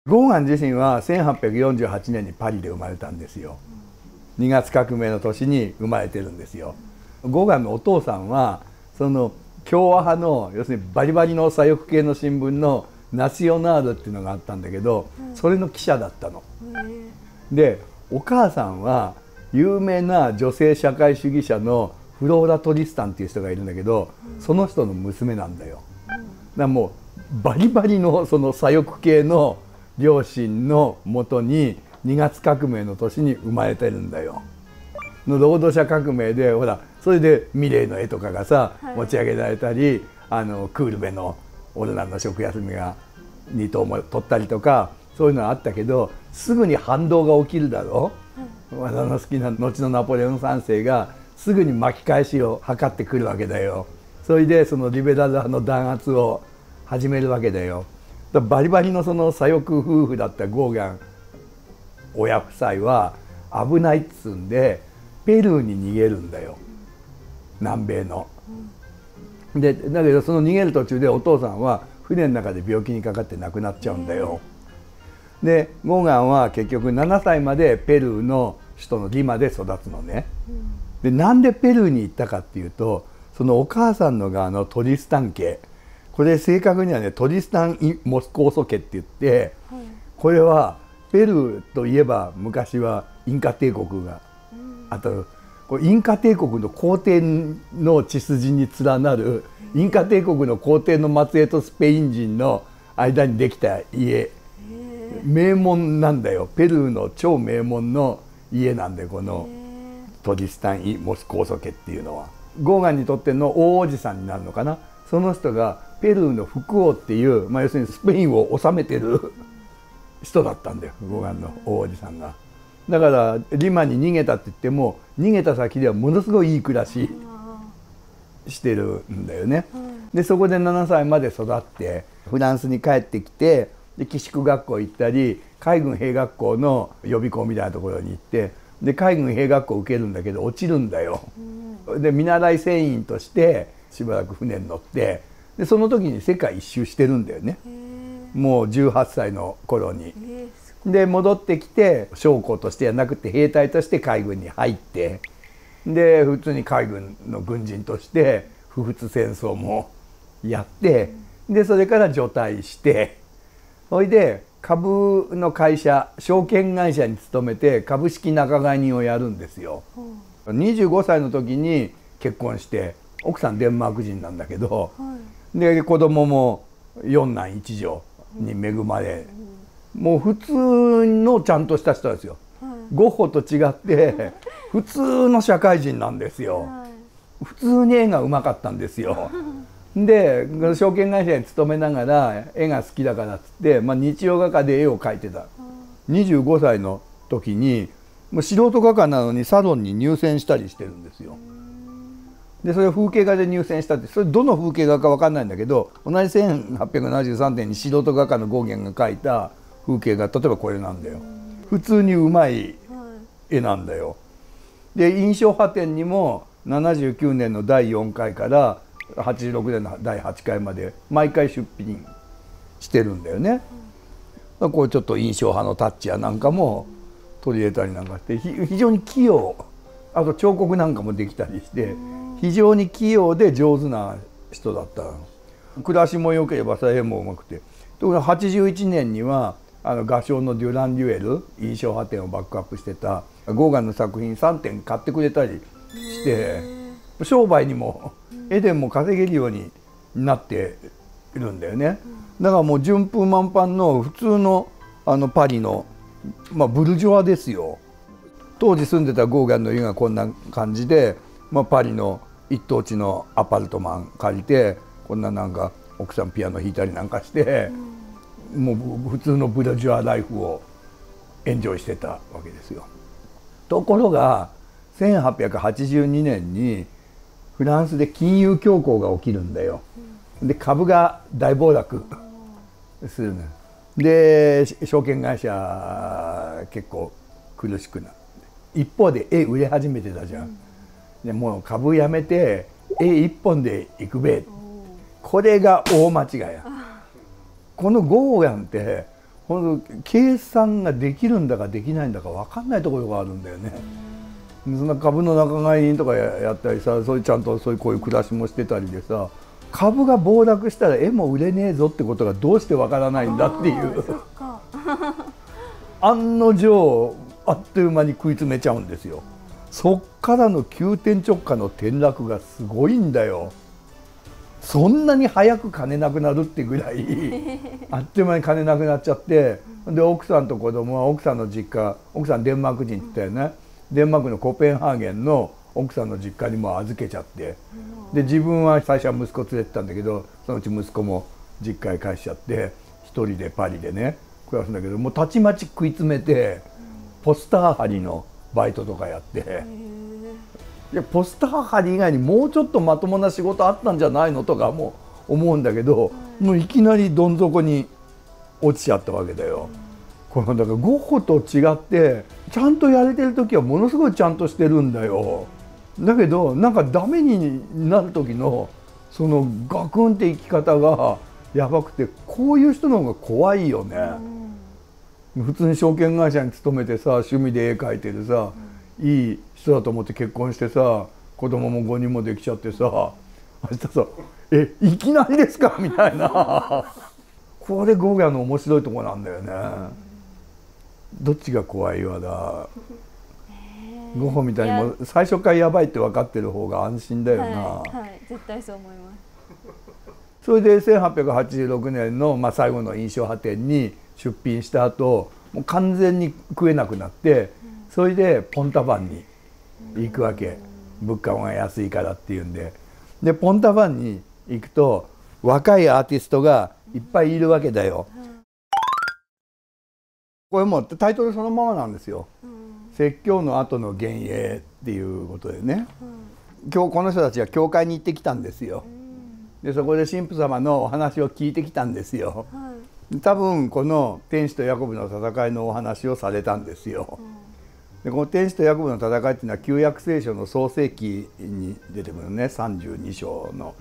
ゴーガン自身は1848年にパリで生まれたんですよ。2月革命の年に生まれてるんですよ。ゴーガンのお父さんはその共和派の要するにバリバリの左翼系の新聞のナショナールっていうのがあったんだけど、それの記者だったの。でお母さんは有名な女性社会主義者のフローラ・トリスタンっていう人がいるんだけど、その人の娘なんだよ。だからもうバリバリのその左翼系の両親のもとに2月革命の年に生まれてるんだよ。の労働者革命でほらそれでミレーの絵とかがさ、持ち上げられたり、クールベの俺らの食休みが2頭も取ったりとか、そういうのはあったけど、すぐに反動が起きるだろう。私の好きな後のナポレオン3世がすぐに巻き返しを図ってくるわけだよ。それでそのリベラル派の弾圧を始めるわけだよ。バリバリのその左翼夫婦だったゴーガン親夫妻は危ないっつうんでペルーに逃げるんだよ、南米の。でだけどその逃げる途中でお父さんは船の中で病気にかかって亡くなっちゃうんだよ。でゴーガンは結局7歳までペルーの首都のリマで育つのね。でなんでペルーに行ったかっていうと、そのお母さんの側のトリスタン家、これ正確にはねトリスタン・モスコーソ家って言って、これはペルーといえば昔はインカ帝国があと、これインカ帝国の皇帝の血筋に連なるインカ帝国の皇帝の末裔とスペイン人の間にできた家、名門なんだよ。ペルーの超名門の家なんで、このトリスタン・モスコーソ家っていうのはゴーガンにとっての大王子さんになるのかな。その人がペルーの副王っていう、要するにスペインを治めてる人だったんだよ、ゴーガンの大王子さんが。だからリマに逃げたって言っても、逃げた先ではものすごいいい暮らししてるんだよね。でそこで7歳まで育ってフランスに帰ってきて、で寄宿学校行ったり海軍兵学校の予備校みたいなところに行って、で海軍兵学校受けるんだけど落ちるんだよ。で見習い船員としてしばらく船に乗って、でその時に世界一周してるんだよね、もう18歳の頃に。で戻ってきて将校としてはなくて兵隊として海軍に入って、で普通に海軍の軍人として不仏戦争もやって、でそれから除隊して、それで株の会社証券会社に勤めて株式仲買人をやるんですよ。25歳の時に結婚して、奥さんデンマーク人なんだけど、で子供も4男1女に恵まれ、もう普通のちゃんとした人ですよ。ゴッホと違って普通の社会人なんですよ。普通に絵がうまかったんですよ。で証券会社に勤めながら絵が好きだからっつって、日用画家で絵を描いてた。25歳の時にもう素人画家なのにサロンに入選したりしてるんですよ。でそれを風景画で入選したって、それどの風景画か分かんないんだけど、同じ1873年に素人画家のゴーゲンが描いた風景画、例えばこれなんだよ。普通にうまい絵なんだよ。で印象派展にも79年の第4回から86年の第8回まで毎回出品してるんだよね。こうちょっと印象派のタッチやなんかも取り入れたりなんかして非常に器用、あと彫刻なんかもできたりして非常に器用で上手な人だった。暮らしも良ければさ絵もうまくて、ところが81年には画商のデュラン・デュエル、印象派展をバックアップしてたゴーガンの作品3点買ってくれたりして、商売にも絵でも稼げるようになっているんだよね。だからもう順風満帆の普通のパリの、ブルジョワですよ。当時住んでたゴーガンの家がこんな感じで、パリの一等地のアパルトマン借りて、こんななんか奥さんピアノ弾いたりなんかして、もう普通のブルジョワライフをエンジョイしてたわけですよ。ところが1882年にフランスで金融恐慌が起きるんだよ。で株が大暴落するの。で証券会社結構苦しくなって、一方で絵売れ始めてたじゃん。でもう株やめて絵一本でいくべ。これが大間違いや。このゴーガンってほんと計算ができるんだかできないんだか分かんないところがあるんだよね。そんな株の仲買人とかやったりさ、そういうちゃんとそういうこういう暮らしもしてたりでさ、株が暴落したら絵も売れねえぞってことがどうして分からないんだっていう。案の定あっという間に食い詰めちゃうんですよ。そっからの急転直下の転落がすごいんだよ。そんなに早く金なくなるってぐらいあっという間に金なくなっちゃって、で奥さんと子供は奥さんの実家、奥さんデンマーク人って言ったよね、デンマークのコペンハーゲンの奥さんの実家にも預けちゃって、で自分は最初は息子連れてたんだけど、そのうち息子も実家へ帰しちゃって一人でパリでね暮らすんだけど、もうたちまち食い詰めてポスター貼りのバイトとかやって、いやポスター貼り以外にもうちょっとまともな仕事あったんじゃないのとかも思うんだけど、もういきなりどん底に落ちちゃったわけだよ。このだからゴッホと違ってちゃんとやれてる時はものすごいちゃんとしてるんだよ。だけどなんかダメになる時のそのガクンって生き方がやばくて、こういう人の方が怖いよね。普通に証券会社に勤めてさ、趣味で絵描いてるさ、いい人だと思って結婚してさ、子供も5人もできちゃってさ、明日さ「いきなりですか?」みたいなこれゴーギャンの面白いとこなんだよね。どっちが怖いわだ。ゴッホみたいにもう最初からやばいって分かってる方が安心だよな。 はい、絶対そう思います。 それで1886年の、最後の印象派展に出品した後、もう完全に食えなくなって、それでポンタバンに行くわけ。物価が安いからっていうんで。でポンタバンに行くと若いアーティストがいっぱいいるわけだよ。これもうタイトルそのままなんですよ。説教の後の幻影っていうことでね、今日この人たちは教会に行ってきたんですよ。でそこで神父様のお話を聞いてきたんですよ。多分この天使とヤコブの戦いのお話をされたんですよ。でこの天使とヤコブの戦いっていうのは旧約聖書の創世記に出てくるね、32章の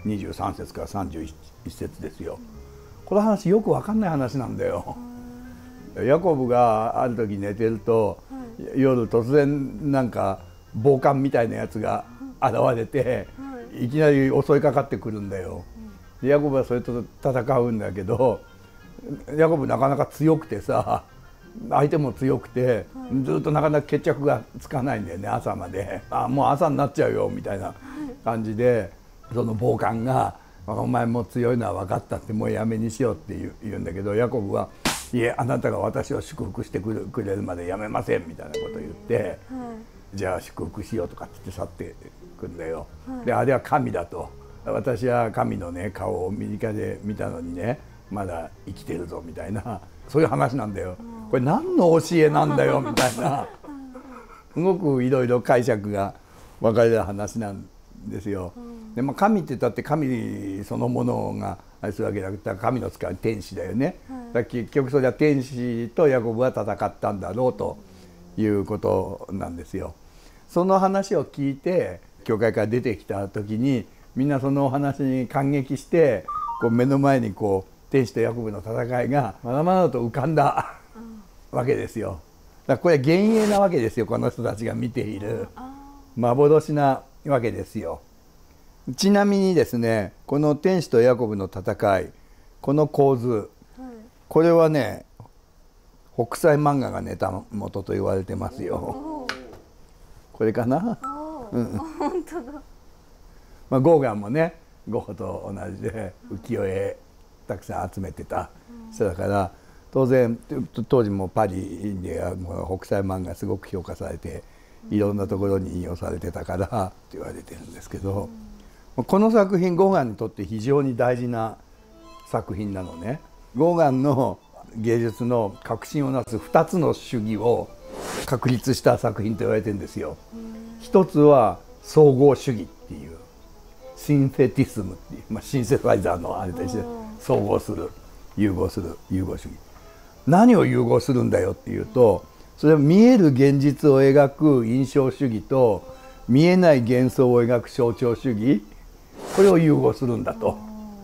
23節から31節ですよ。この話よく分かんない話なんだよ。ヤコブがある時寝てると、夜突然なんか暴漢みたいなやつが現れて、いきなり襲いかかってくるんだよ。でヤコブはそれと戦うんだけど、ヤコブなかなか強くてさ、相手も強くて、ずっとなかなか決着がつかないんだよね、朝まで。もう朝になっちゃうよみたいな感じで、その暴漢が「お前もう強いのは分かった」って、もうやめにしようって言うんだけど、ヤコブは「いえ、あなたが私を祝福してくれるまでやめません」みたいなことを言って、じゃあ祝福しようとかって去ってくんだよ。であれは神だと、私は神のね顔を身近で見たのにね、まだ生きてるぞみたいな、そういう話なんだよ。これ何の教えなんだよみたいな、すごくいろいろ解釈が分かれる話なんですよ。で神って言ったって神そのものがあれするわけじゃなくて、神の使う天使だよね。結局それは天使とヤコブは戦ったんだろうということなんですよ。その話を聞いて教会から出てきた時に、みんなそのお話に感激して、こう目の前にこう天使とヤコブの戦いがまだまだと浮かんだわけですよ。だからこれは幻影なわけですよ、この人たちが見ている幻なわけですよ。ちなみにですね、この天使とヤコブの戦い、この構図、これはね北斎漫画がネタ元と言われてますよ。これかな。 本当だ。 ゴーギャンもねゴッホと同じで浮世絵たくさん集めてた人だから、当然当時もパリで北斎漫画すごく評価されて、いろんなところに引用されてたからって言われてるんですけど、この作品ゴーギャンにとって非常に大事な作品なのね。ゴーギャンの芸術の革新をなす2つの主義を確立した作品と言われてるんですよ。一つは総合主義っていうシンセティスムっていう、シンセサイザーのあれと一緒で総合する、融合する、融合主義。何を融合するんだよっていうと、それは見える現実を描く印象主義と見えない幻想を描く象徴主義、これを融合するんだと。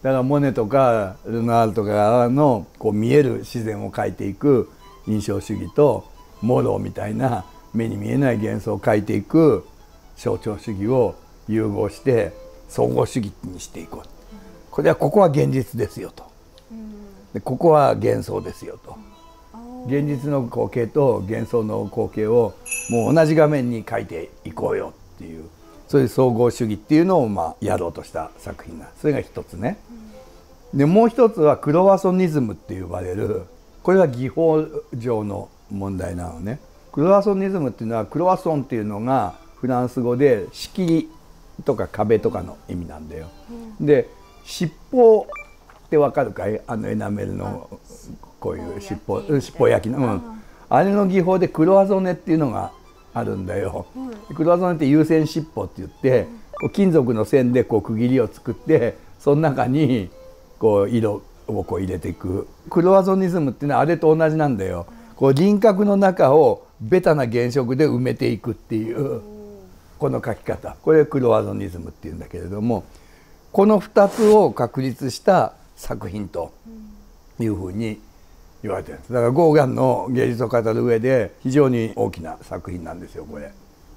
だからモネとかルノアールとかのこう見える自然を描いていく印象主義とモローみたいな目に見えない幻想を描いていく象徴主義を融合して総合主義にしていこう。これはここは現実ですよと。でここは幻想ですよと。現実の光景と幻想の光景をもう同じ画面に描いていこうよっていう、そういう総合主義っていうのをやろうとした作品なんです。それが一つね。でもう一つはクロワソニズムって呼ばれる、これは技法上の問題なのね。クロワソニズムっていうのは、クロワソンっていうのがフランス語で仕切りとか壁とかの意味なんだよ。で尻尾ってわかるかい？エナメルのこういう尻尾焼きの、あれの技法でクロワゾネっていうのがあるんだよ。クロワゾネって有線尻尾って言って、こう金属の線でこう区切りを作って、その中にこう色をこう入れていく。クロワゾニズムっていうのはあれと同じなんだよ。こう輪郭の中をベタな原色で埋めていくっていうこの描き方、これクロワゾニズムっていうんだけれども、この2つを確立した作品というふうに言われてるんです。だからゴーガンの芸術を語る上で非常に大きな作品なんですよこれ。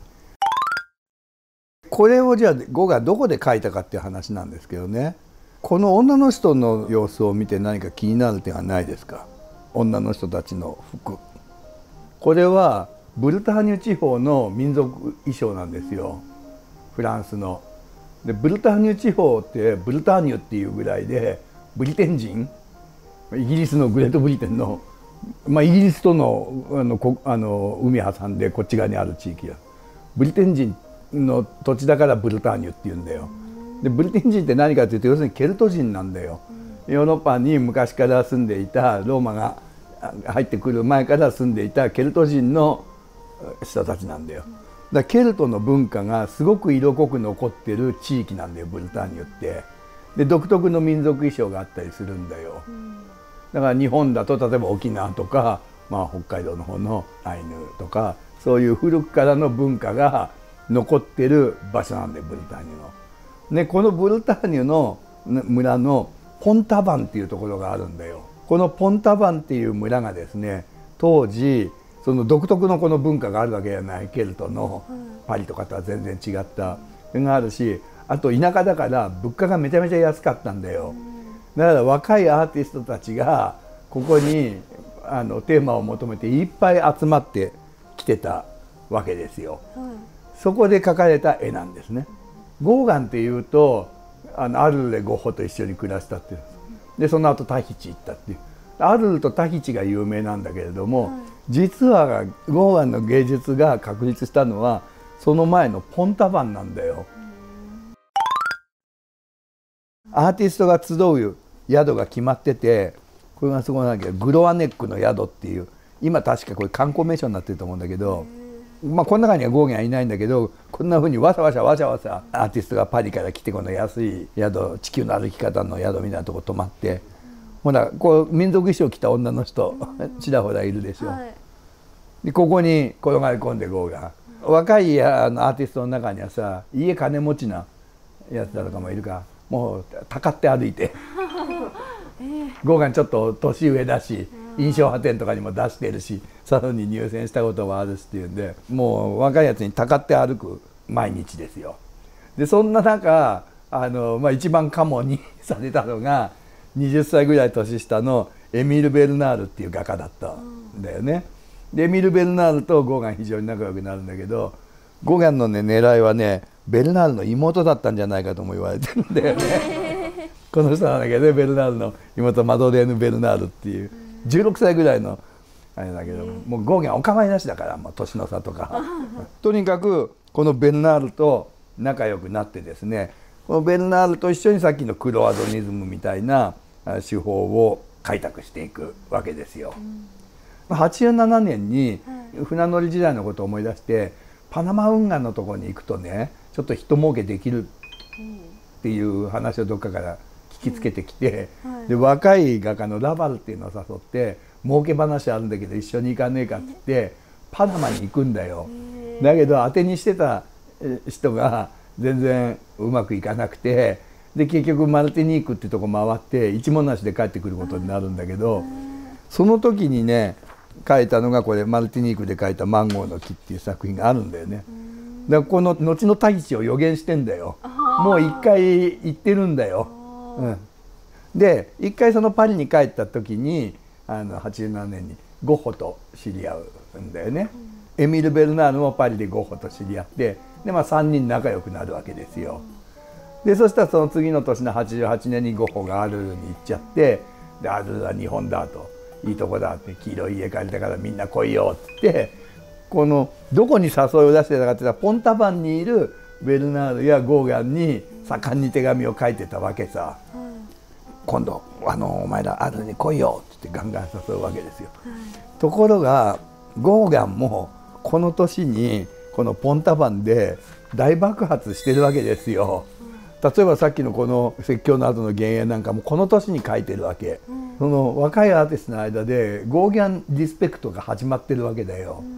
これをじゃあゴーガンどこで描いたかっていう話なんですけどね。この女の人の様子を見て何か気になる点はないですか？女の人たちの服。これはブルターニュ地方の民族衣装なんですよ、フランスの。でブルターニュ地方ってブルターニュっていうぐらいで、ブリテン人、イギリスのグレートブリテンの、イギリスとの海挟んでこっち側にある地域だ。ブリテン人の土地だからブルターニュっていうんだよ。でブリテン人って何かというと、要するにケルト人なんだよ。ヨーロッパに昔から住んでいた、ローマが入ってくる前から住んでいたケルト人の人たちなんだよ。だからケルトの文化がすごく色濃く残ってる地域なんだよブルターニュって。で独特の民族衣装があったりするんだよ。だから日本だと例えば沖縄とか、北海道の方のアイヌとか、そういう古くからの文化が残ってる場所なんだよブルターニュの。でこのブルターニュの村のポンタバンっていうところがあるんだよ。このポンタバンっていう村がですね、当時その独特のこの文化があるわけじゃない、ケルトのパリとかとは全然違ったのがあるし、あと田舎だから物価がめちゃめちゃ安かったんだよ。だから若いアーティストたちがここにテーマを求めていっぱい集まってきてたわけですよ。そこで描かれた絵なんですね。ゴーガンっていうとアルルレゴッホと一緒に暮らしたっていう。でその後タヒチ行ったっていう。アルルとタヒチが有名なんだけれども、実はゴーガンの芸術が確立したのはその前のポンタバンなんだよ。アーティストが集う宿が決まってて、これがすごいなんだけど、グロアネックの宿っていう、今確かこれ観光名所になってると思うんだけど、この中にはゴーギャンはいないんだけど、こんなふうにわさわさアーティストがパリから来て、この安い宿、地球の歩き方の宿みたいなとこ泊まって、ほらこう民族衣装着た女の人ちらほらいるでしょ。でここに転がり込んでゴーガン。若いアーティストの中にはさ、家金持ちなやつだとかもいるから、もうたかって歩いてゴーガンちょっと年上だし、印象派展とかにも出してるし、サロンに入選したこともあるしっていうんで、もう若いやつにたかって歩く毎日ですよ。でそんな中一番カモにされたのが20歳ぐらい年下のエミール・ベルナールっていう画家だったんだよね。でエミール・ベルナールとゴーガン非常に仲良くなるんだけど、ゴーガンのね狙いはね、ベルナールの妹だったんじゃないかとも言われてるんだよね。この人なんだけどね、ベルナールの妹マドレーヌ・ベルナールっていう16歳ぐらいのあれだけど、もうゴーギャンお構いなしだから、もう年の差とかとにかくこのベルナールと仲良くなってですね、このベルナールと一緒にさっきのクロワゾニズムみたいな手法を開拓していくわけですよ。87年に船乗り時代のことを思い出して、パナマ運河のところに行くとね、ちょっと人儲けできるっていう話をどっかから聞きつけてきて、で若い画家のラバルっていうのを誘って、儲け話あるんだけど一緒に行かねえかって言ってパナマに行くんだよ。だけど当てにしてた人が全然うまくいかなくて、 で結局マルティニークってとこ回って一文無しで帰ってくることになるんだけど、その時にね書いたのがこれマルティニークで書いた「マンゴーの木」っていう作品があるんだよね。だからこの後のタヒチを予言してんだよ。もう一回行ってるんだよ。で一回そのパリに帰った時に87年にゴッホと知り合うんだよね。エミール・ベルナールもパリでゴッホと知り合ってで、3人仲良くなるわけですよ。でそしたらその次の年の88年にゴッホがアルルに行っちゃって、でアルルは日本だといいとこだって黄色い家借りたからみんな来いよって言って、このどこに誘いを出してたかって言ったらポンタバンにいるベルナールやゴーガンに盛んに手紙を書いてたわけさ。今度お前らアルルに来いよって言ってガンガン誘うわけですよ。ところがゴーガンもこの年にこのポンタバンで大爆発してるわけですよ。例えばさっきのこの説教の後の幻影なんかもこの年に書いてるわけ。その若いアーティストの間でゴーギャンリスペクトが始まってるわけだよ。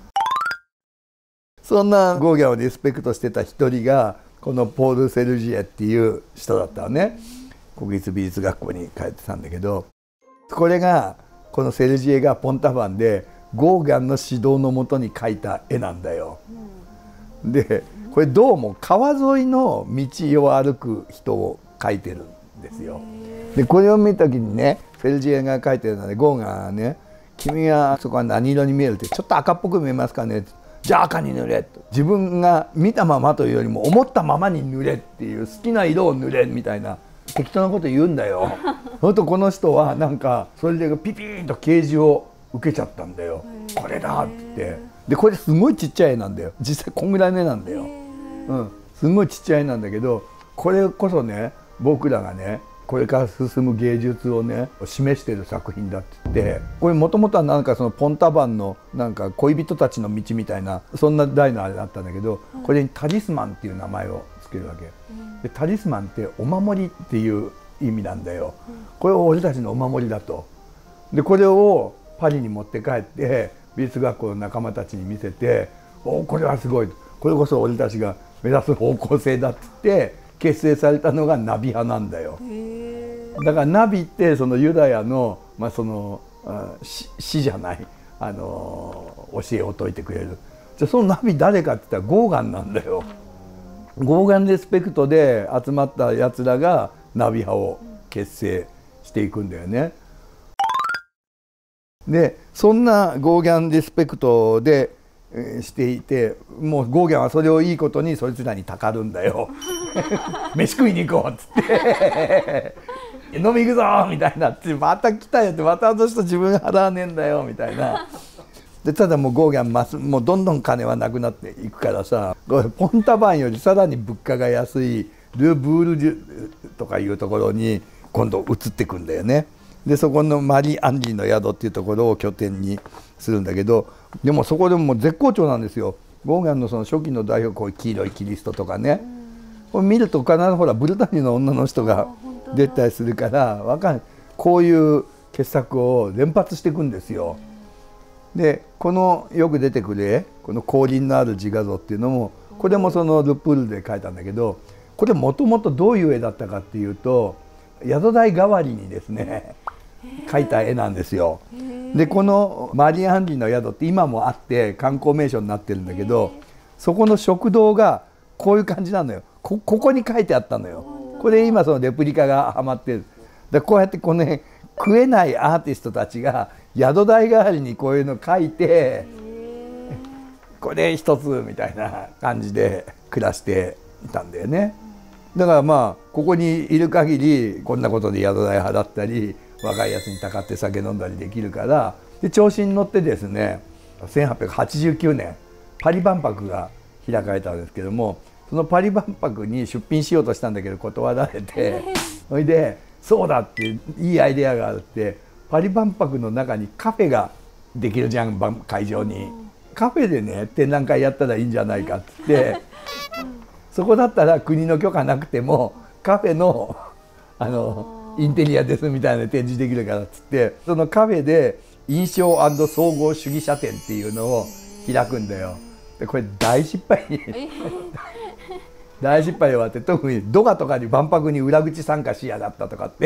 そんなゴーギャンをリスペクトしてた一人がこのポール・セルジエっていう人だったわね。国立美術学校に通ってたんだけど、これがこのセルジエがポンタバンでゴーガンの指導のもとに描いた絵なんだよ。でこれどうも川沿いの道を歩く人を描いてるんですよ。でこれを見た時にねセルジエが描いてるのでゴーガンがね「君はそこは何色に見える?」って「ちょっと赤っぽく見えますかね?」って「じゃあ赤に塗れ」と自分が見たままというよりも思ったままに塗れっていう好きな色を塗れみたいな適当なこと言うんだよ。それとこの人はなんかそれでピピーンと啓示を受けちゃったんだよ。これだって言って。でこれすごいちっちゃい絵なんだよ。実際こんぐらいの絵なんだよ。すごいちっちゃい絵なんだけど、これこそね僕らがねこれから進む芸術をね示している作品だって言って、これもともとはなんかそのポンタバンのなんか恋人たちの道みたいなそんな題のあれだったんだけど、これにタリスマンっていう名前をつけるわけ。でタリスマンってお守りっていう意味なんだよ。これを俺たちのお守りだと。でこれをパリに持って帰って美術学校の仲間たちに見せて「おおこれはすごい」これこそ俺たちが目指す方向性だって言って結成されたのがナビ派なんだよ。だからナビってそのユダヤの、その死じゃない教えを説いてくれる。じゃあそのナビ誰かって言ったらゴーガンなんだよ。ゴーガンリスペクトで集まったやつらがナビ派を結成していくんだよね。でそんなゴーギャンリスペクトでしていて、もうゴーギャンはそれをいいことにそいつらにたかるんだよ。飯食いに行こうっつって飲み行くぞみたいなってまた来たよってまたあの人自分払わねえんだよみたいな。でただもうゴーギャンもうどんどん金はなくなっていくからさ、ポンタバンよりさらに物価が安いル・ブールジュとかいうところに今度移ってくんだよね。でそこのマリー・アンリーの宿っていうところを拠点にするんだけど、でもそこでも絶好調なんですよ。ゴーギャンのその初期の代表こう黄色いキリストとかね、これ見ると必ずほらブルターニュの女の人が出たりするからわかんない、こういう傑作を連発していくんですよ。でこのよく出てくる絵この降臨のある自画像っていうのもこれもそのル・プールで描いたんだけど、これもともとどういう絵だったかっていうと宿題代わりにですね描いた絵なんですよ。でこのマリー・アンリーの宿って今もあって観光名所になってるんだけど、そこの食堂がこういう感じなのよ。ここに書いてあったのよ。これ今そのレプリカがはまってる。でこうやってこの、食えないアーティストたちが宿題代わりにこういうの書いてこれ一つみたいな感じで暮らしていたんだよね。だからここにいる限りこんなことで宿代払ったり若いやつにたかって酒飲んだりできるから、で調子に乗ってですね1889年パリ万博が開かれたんですけども、そのパリ万博に出品しようとしたんだけど断られて、それでそうだっていいアイデアがあるって、パリ万博の中にカフェができるじゃん会場に。カフェでね展覧会やったらいいんじゃないかって言ってそこだったら国の許可なくてもカフェのインテリアですみたいな展示できるからっつって、そのカフェで印象&総合主義者展っていうのを開くんだよ。でこれ大失敗に大失敗はって特にドガとかに万博に裏口参加しやがったとかって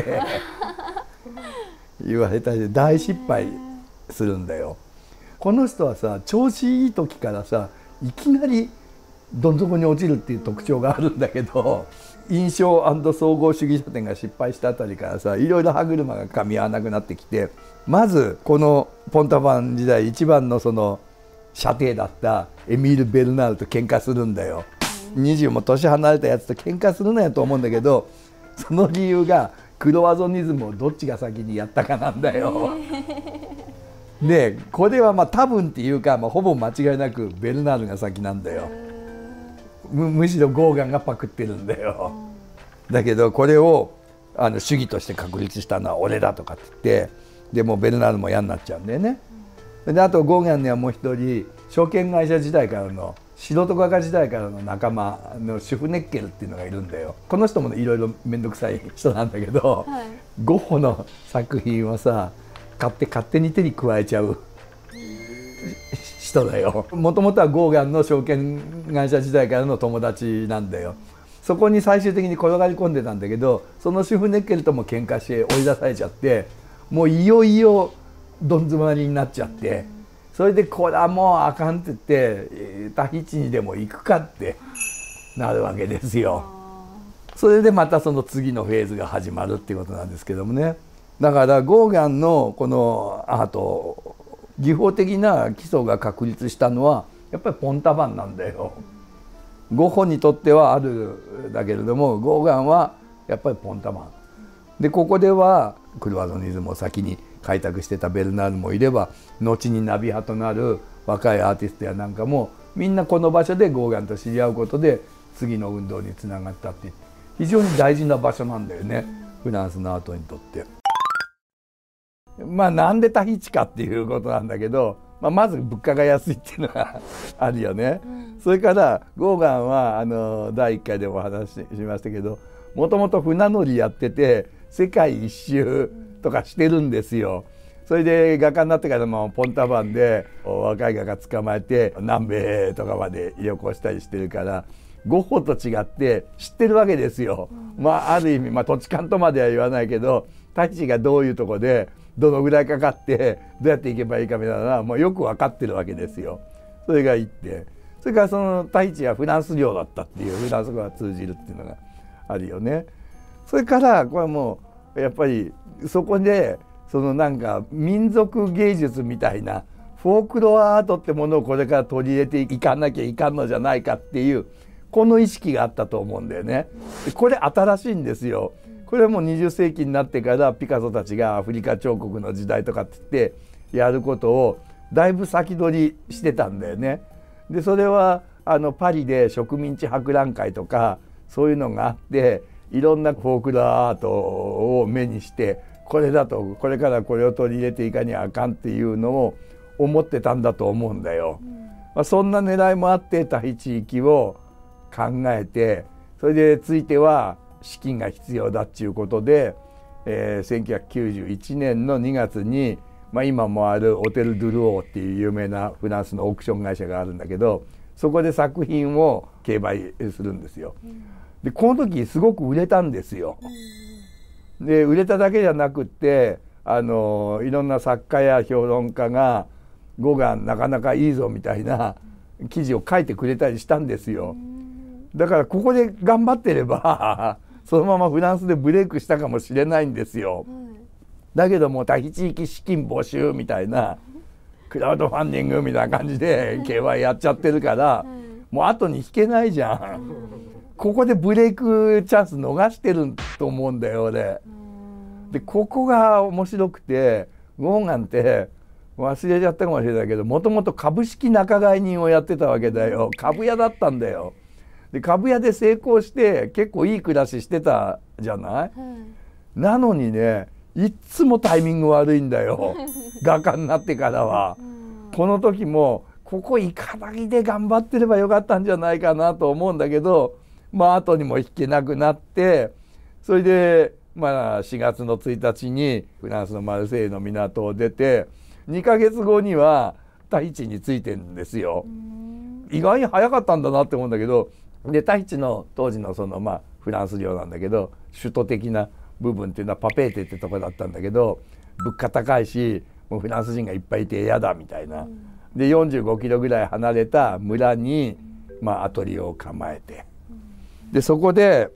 言われたりで大失敗するんだよ。この人はさ調子いい時からさいきなりどん底に落ちるっていう特徴があるんだけど印象&総合主義書店が失敗したあたりからさいろいろ歯車が噛み合わなくなってきてまずこのポンタバン時代一番のその舎弟だったエミール・ベルナールと喧嘩するんだよ。20も年離れたやつと喧嘩するのやと思うんだけどその理由がクロワゾニズムをどっちが先にやったかなんだよ。でこれはまあ多分っていうか、まあ、ほぼ間違いなくベルナールが先なんだよ。むしろゴーガンがパクってるんだよ。だけどこれを主義として確立したのは俺だとかって言ってでもうベルナールも嫌になっちゃうんだよね。であとゴーガンにはもう一人証券会社時代からの素人画家時代からの仲間のシュフネッケルっていうのがいるんだよ。この人もいろいろ面倒くさい人なんだけど、はい、ゴッホの作品をさ勝手に手に加えちゃう人だよ。もともとはゴーガンの証券会社時代からの友達なんだよ。そこに最終的に転がり込んでたんだけどそのシュフネッケルとも喧嘩して追い出されちゃってもういよいよどん詰まりになっちゃってそれでこれはもうあかんって言ってタヒチにでも行くかってなるわけですよ。それでまたその次のフェーズが始まるっていうことなんですけどもね。だからゴーガンのこのアート技法的な基礎が確立したのはやっぱりポンタバンなんだよ。ゴッホにとってはあるだけれどもゴーガンはやっぱりポンタバンでここではクロワゾニズムを先に開拓してたベルナールもいれば後にナビ派となる若いアーティストやなんかもみんなこの場所でゴーガンと知り合うことで次の運動につながったって非常に大事な場所なんだよねフランスのアートにとって。まあなんでタヒチかっていうことなんだけど、まず物価が安いっていうのがあるよね。それからゴーガンは第1回でもお話ししましたけどもともと船乗りやってて世界一周とかしてるんですよ。それで画家になってからもポンタバンで若い画家捕まえて南米とかまで旅行したりしてるからゴッホと違って知ってるわけですよ。ある意味土地勘とまでは言わないけどタヒチがどういうとこでどのぐらいかかってどうやって行けばいいかみたいなのはもうよく分かってるわけですよ。それがいいってそれからそのタヒチはフランス領だったっていうフランス語が通じるっていうのがあるよね。それからこれはもうやっぱりそこでそのなんか民族芸術みたいなフォークロアアートってものをこれから取り入れていかなきゃいかんのじゃないかっていうこの意識があったと思うんだよね。でこれ新しいんですよ。これはもう20世紀になってからピカソたちがアフリカ彫刻の時代とかって言ってやることをだいぶ先取りしてたんだよね。でそれはパリで植民地博覧会とかそういうのがあっていろんなフォークロアアートを目にしてこれだとこれからこれを取り入れていかにあかんっていうのを思ってたんだと思うんだよ。そんな狙いもあってタヒ地域を考えてそれでついては資金が必要だっていうことで、1991年の2月に、今もあるオテル・ドゥルオーっていう有名なフランスのオークション会社があるんだけどそこで作品を競売するんですよ。でこの時すごく売れたんですよ。で売れただけじゃなくっていろんな作家や評論家がゴーガンなかなかいいぞみたいな記事を書いてくれたりしたんですよ。だからここで頑張ってればそのままフランスでブレイクしたかもしれないんですよ。だけどもタヒ地域資金募集みたいなクラウドファンディングみたいな感じで競売やっちゃってるからもう後に引けないじゃん。ここでブレイクチャンス逃してると思うんだよ俺。でここが面白くてゴーガンって忘れちゃったかもしれないけどもともと株式仲買人をやってたわけだよ。株屋だったんだよ。で株屋で成功して結構いい暮らししてたじゃない、なのにねいっつもタイミング悪いんだよ画家になってからは。この時もここいかなぎで頑張ってればよかったんじゃないかなと思うんだけど後にも引けなくなってそれで4月の1日にフランスのマルセイユの港を出て2ヶ月後にはタヒチに着いてるんですよ。意外に早かったんだなって思うんだけどでタヒチの当時のそのフランス領なんだけど首都的な部分っていうのはパペーテってとこだったんだけど、物価高いしもうフランス人がいっぱいいて嫌だみたいな。で45キロぐらい離れた村にアトリエを構えて、でそこで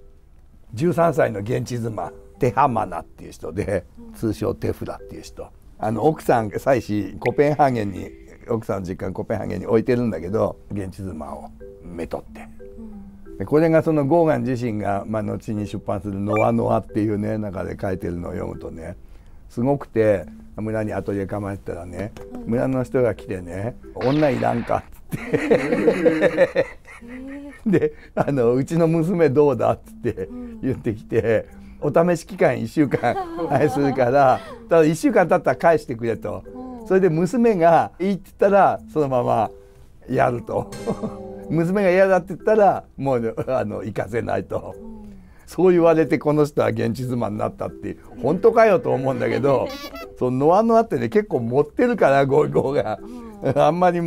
13歳の現地妻テハマナっていう人で、通称テフラっていう人、奥さん妻子コペンハーゲンに、奥さんの実家コペンハーゲンに置いてるんだけど、現地妻をめとって、でこれがそのゴーガン自身が後に出版する「ノアノア」っていうね中で書いてるのを読むとね、すごくて、村にアトリエ構えてたらね、村の人が来てね「女いらんか」っつってでうちの娘どうだっつって言ってきて、お試し期間1週間するからただ1週間経ったら返してくれと。それで娘がいいって言ったらそのままやると娘が嫌だって言ったらもう行かせないと。そう言われてこの人は現地妻になったっていう、本当かよと思うんだけど、そのノアノアってね結構持ってるからゴーゴーがあんまり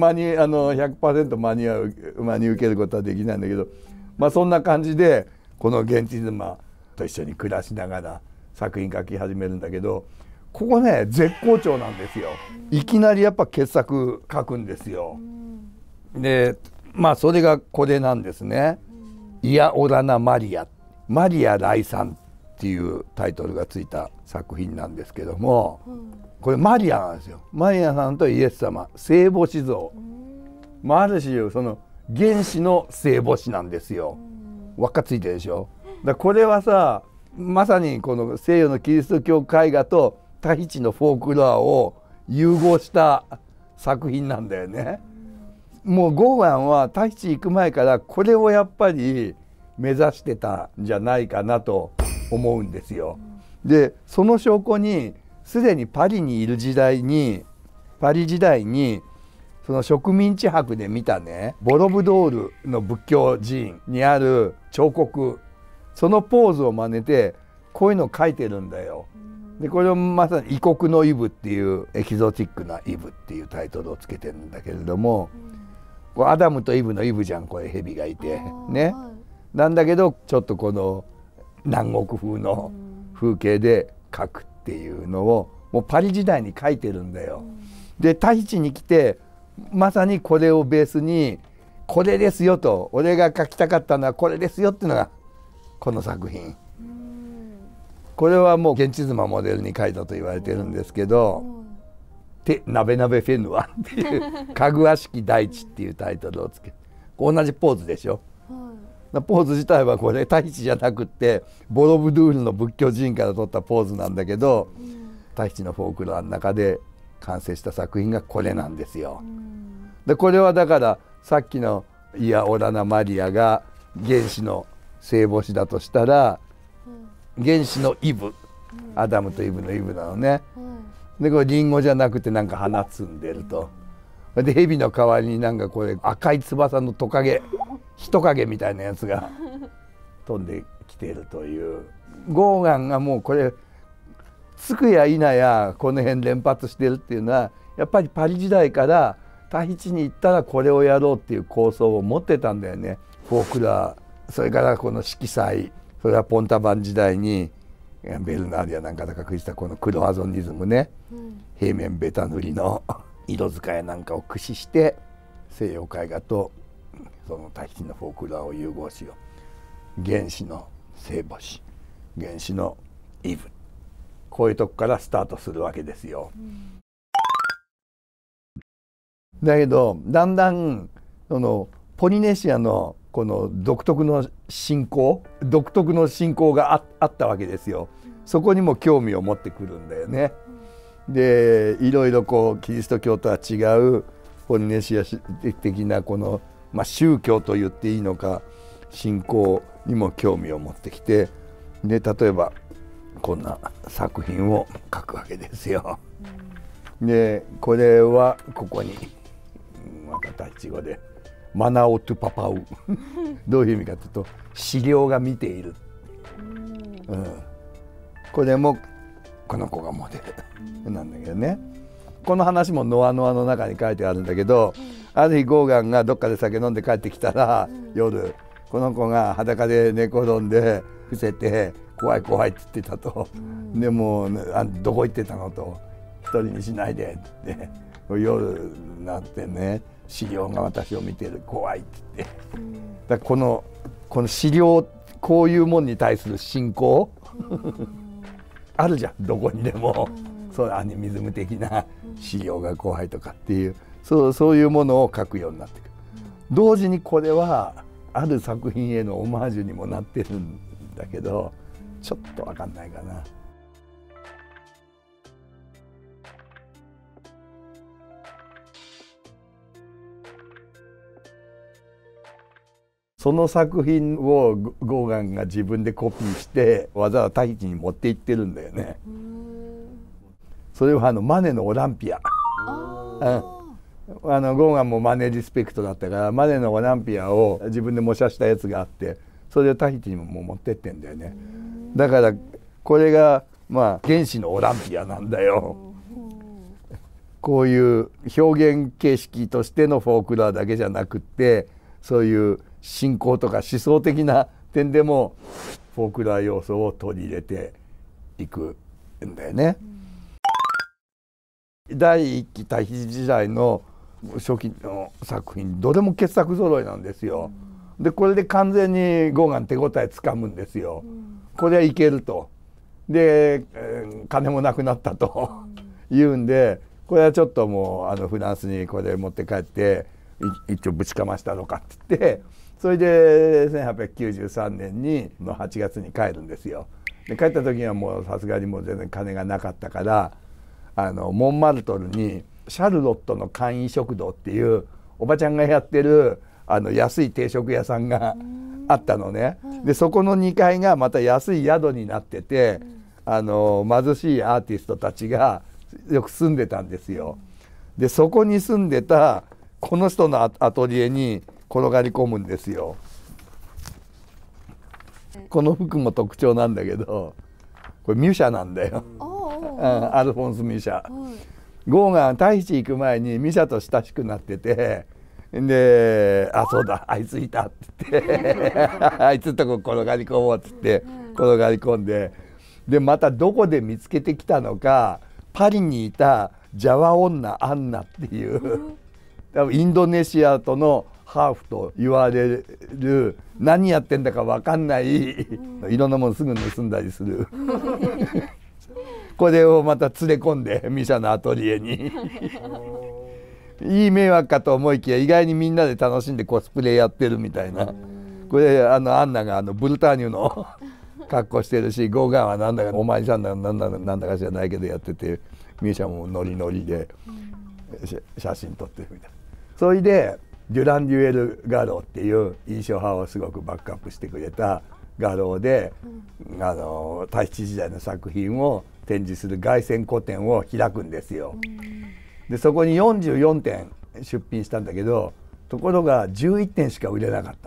100% 真に受けることはできないんだけど、そんな感じでこの現地妻と一緒に暮らしながら作品書き始めるんだけど、ここね絶好調なんですよ。いきなりやっぱ傑作書くんですよ。でそれがこれなんですね。イヤオラナ・マリア来産っていうタイトルがついた作品なんですけども、これマリアなんですよ。マリアさんとイエス様聖母子像、ある種その原始の聖母子なんですよ。輪っかついてるでしょ。これはさ、まさにこの西洋のキリスト教絵画とタヒチのフォークロアを融合した作品なんだよね。もうゴーガンはタヒチ行く前からこれをやっぱり目指してたんじゃないかなと思うんですよ。でその証拠にすでにパリにいる時代にその植民地博で見たねボロブドールの仏教寺院にある彫刻、そのポーズを真似てこういうのを描いてるんだよ。でこれをまさに異国のイブっていうエキゾチックなイブっていうタイトルをつけてるんだけれども、アダムとイブのイブじゃん、これ蛇がいてね。なんだけどちょっとこの南国風の風景で描くっていうのをもうパリ時代に描いてるんだよ。でタヒチに来てまさにこれをベースにこれですよと、俺が描きたかったのはこれですよっていうのがこの作品。これはもう現地妻モデルに描いたと言われてるんですけど「テナベナベフェヌワ」っていう「かぐわしき大地」っていうタイトルをつけて、同じポーズでしょ。ポーズ自体はこれタヒチじゃなくってボロブドゥールの仏教寺院から撮ったポーズなんだけど、タヒチのフォークロアの中で完成した作品がこれなんですよ。でこれはだからさっきのイヤオラナ・マリアが原始の聖母子だとしたら原始のイブ、アダムとイブのイブなのね。でこれリンゴじゃなくてなんか花摘んでると。で蛇の代わりになんかこれ赤い翼のトカゲ、人影みたいなやつが飛んできているという。ゴーガンがもうこれつくや否やこの辺連発してるっていうのはやっぱりパリ時代からタヒチに行ったらこれをやろうっていう構想を持ってたんだよね。フォークラー、それからこの色彩、それはポンタバン時代にベルナーディアなんかで描したこのクロアゾニズムね、平面ベタ塗りの色使いなんかを駆使して西洋絵画とそのタヒチのフォークラーを融合しよう。原始の聖母子、原始のイブ、こういうとこからスタートするわけですよ。だけどだんだんそのポリネシアのこの独特の信仰があったわけですよ。そこにも興味を持ってくるんだよね。でいろいろこうキリスト教とは違うポリネシア的なこの、宗教と言っていいのか信仰にも興味を持ってきて、で例えばこんな作品を描くわけですよ。でこれはここにまたタヒチ語でマナオトゥパパウどういう意味かというと資料が見ている、これもこの子がモデルなんだけどね。この話もノアノアの中に書いてあるんだけど、ある日ゴーガンがどっかで酒飲んで帰ってきたら夜この子が裸で寝転んで伏せて怖い怖いって言ってたと、でもどこ行ってたのと、一人にしないでって夜になってね、資料が私を見てる怖いって言って、だからこの資料、こういうもんに対する信仰あるじゃん、どこにでも。そうアニミズム的な資料が怖いとかっていう、そういうものを書くようになってくる。同時にこれはある作品へのオマージュにもなってるんだけど、ちょっと分かんないかな。その作品をゴーガンが自分でコピーしてわざわざタヒチに持って行ってるんだよね。それはマネのオランピア。ゴーガンもマネリスペクトだったから、マネのオランピアを自分で模写したやつがあって、それをタヒチにも持ってってんだよね。だからこれが原始のオランピアなんだよ。こういう表現形式としてのフォークロアだけじゃなくって、そういう信仰とか思想的な点でもフォークロア要素を取り入れていくんだよね。第一期タヒチ時代の初期の作品どれも傑作揃いなんですよ。でこれで完全にゴーガン手応えつかむんですよ。これはいけると。で、金もなくなったと言うんで、これはちょっともうフランスにこれ持って帰って一応ぶちかましたのかって言って、それで1893年の8月に帰るんですよ。で帰った時にはもうさすがにもう全然金がなかったから、モンマルトルにシャルロットの簡易食堂っていうおばちゃんがやってる安い定食屋さんがあったのね。でそこの2階がまた安い宿になってて、貧しいアーティストたちがよく住んでたんですよ。でそこに住んでたこの人のアトリエに転がり込むんですよ。この服も特徴なんだけど、これミュシャなんだよ。アルフォンス・ミュシャ。ゴーガンタヒチ行く前にミュシャと親しくなってて、でそうだあいついたって言ってあいつとこ転がり込もうって言って転がり込んで、でまたどこで見つけてきたのか、パリにいたジャワ女アンナっていう多分インドネシアとのハーフと言われる、何やってんだか分かんないいろんなものすぐ盗んだりするこれをまた連れ込んでミシャのアトリエにいい迷惑かと思いきや意外にみんなで楽しんでコスプレやってるみたいな。これアンナがブルターニュの格好してるし、ゴーガンはなんだかお前さんだなんだか知らないけどやってて、ミシャもノリノリで写真撮ってるみたいな。それでデュラン・デュエル・ガローっていう印象派をすごくバックアップしてくれた画廊で、タヒチ時代の作品を展示する凱旋個展を開くんですよ。でそこに44点出品したんだけど、ところが11点しか売れなかった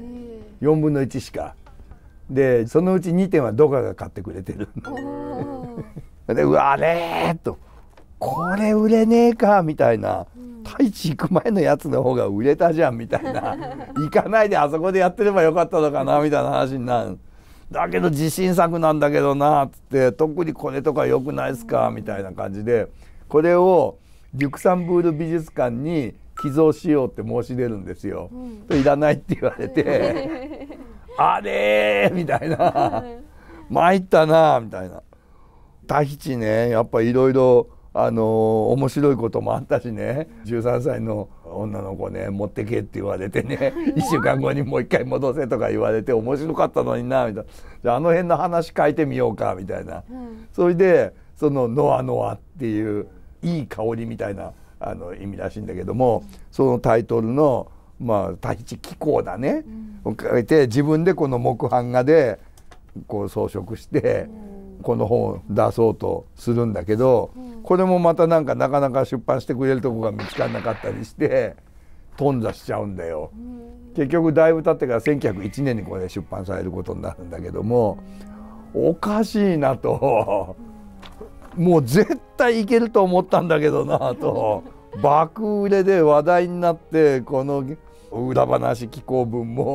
。4分の1しか。でそのうち2点はドカが買ってくれてるでうわあれと、これ売れねえかみたいな、タヒチ行く前のやつの方が売れたじゃんみたいな行かないであそこでやってればよかったのかなみたいな話になる。だけど自信作なんだけどなっつって、特にこれとか良くないですかみたいな感じで、これをリュクサンブール美術館に寄贈しようって申し出るんですよ。いらないって言われてあれーみたいな参ったなみたいな。タヒチね、やっぱいろいろ面白いこともあったしね、13歳の女の子ね持ってけって言われてね1週間後にもう一回戻せとか言われて、面白かったのになみたいな、じゃあ辺の話書いてみようかみたいな、それでそのノアノアっていういい香りみたいな意味らしいんだけども、そのタイトルのタヒチ気候だね、を書いて自分でこの木版画でこう装飾してこの本を出そうとするんだけど、これもまたなかなか出版してくれるとこが見つからなかったりして頓挫しちゃうんだよ。結局だいぶ経ってから1901年にこれ出版されることになるんだけども、おかしいなと、もう絶対いけると思ったんだけどなと、爆売れで話題になって、この裏話紀行文も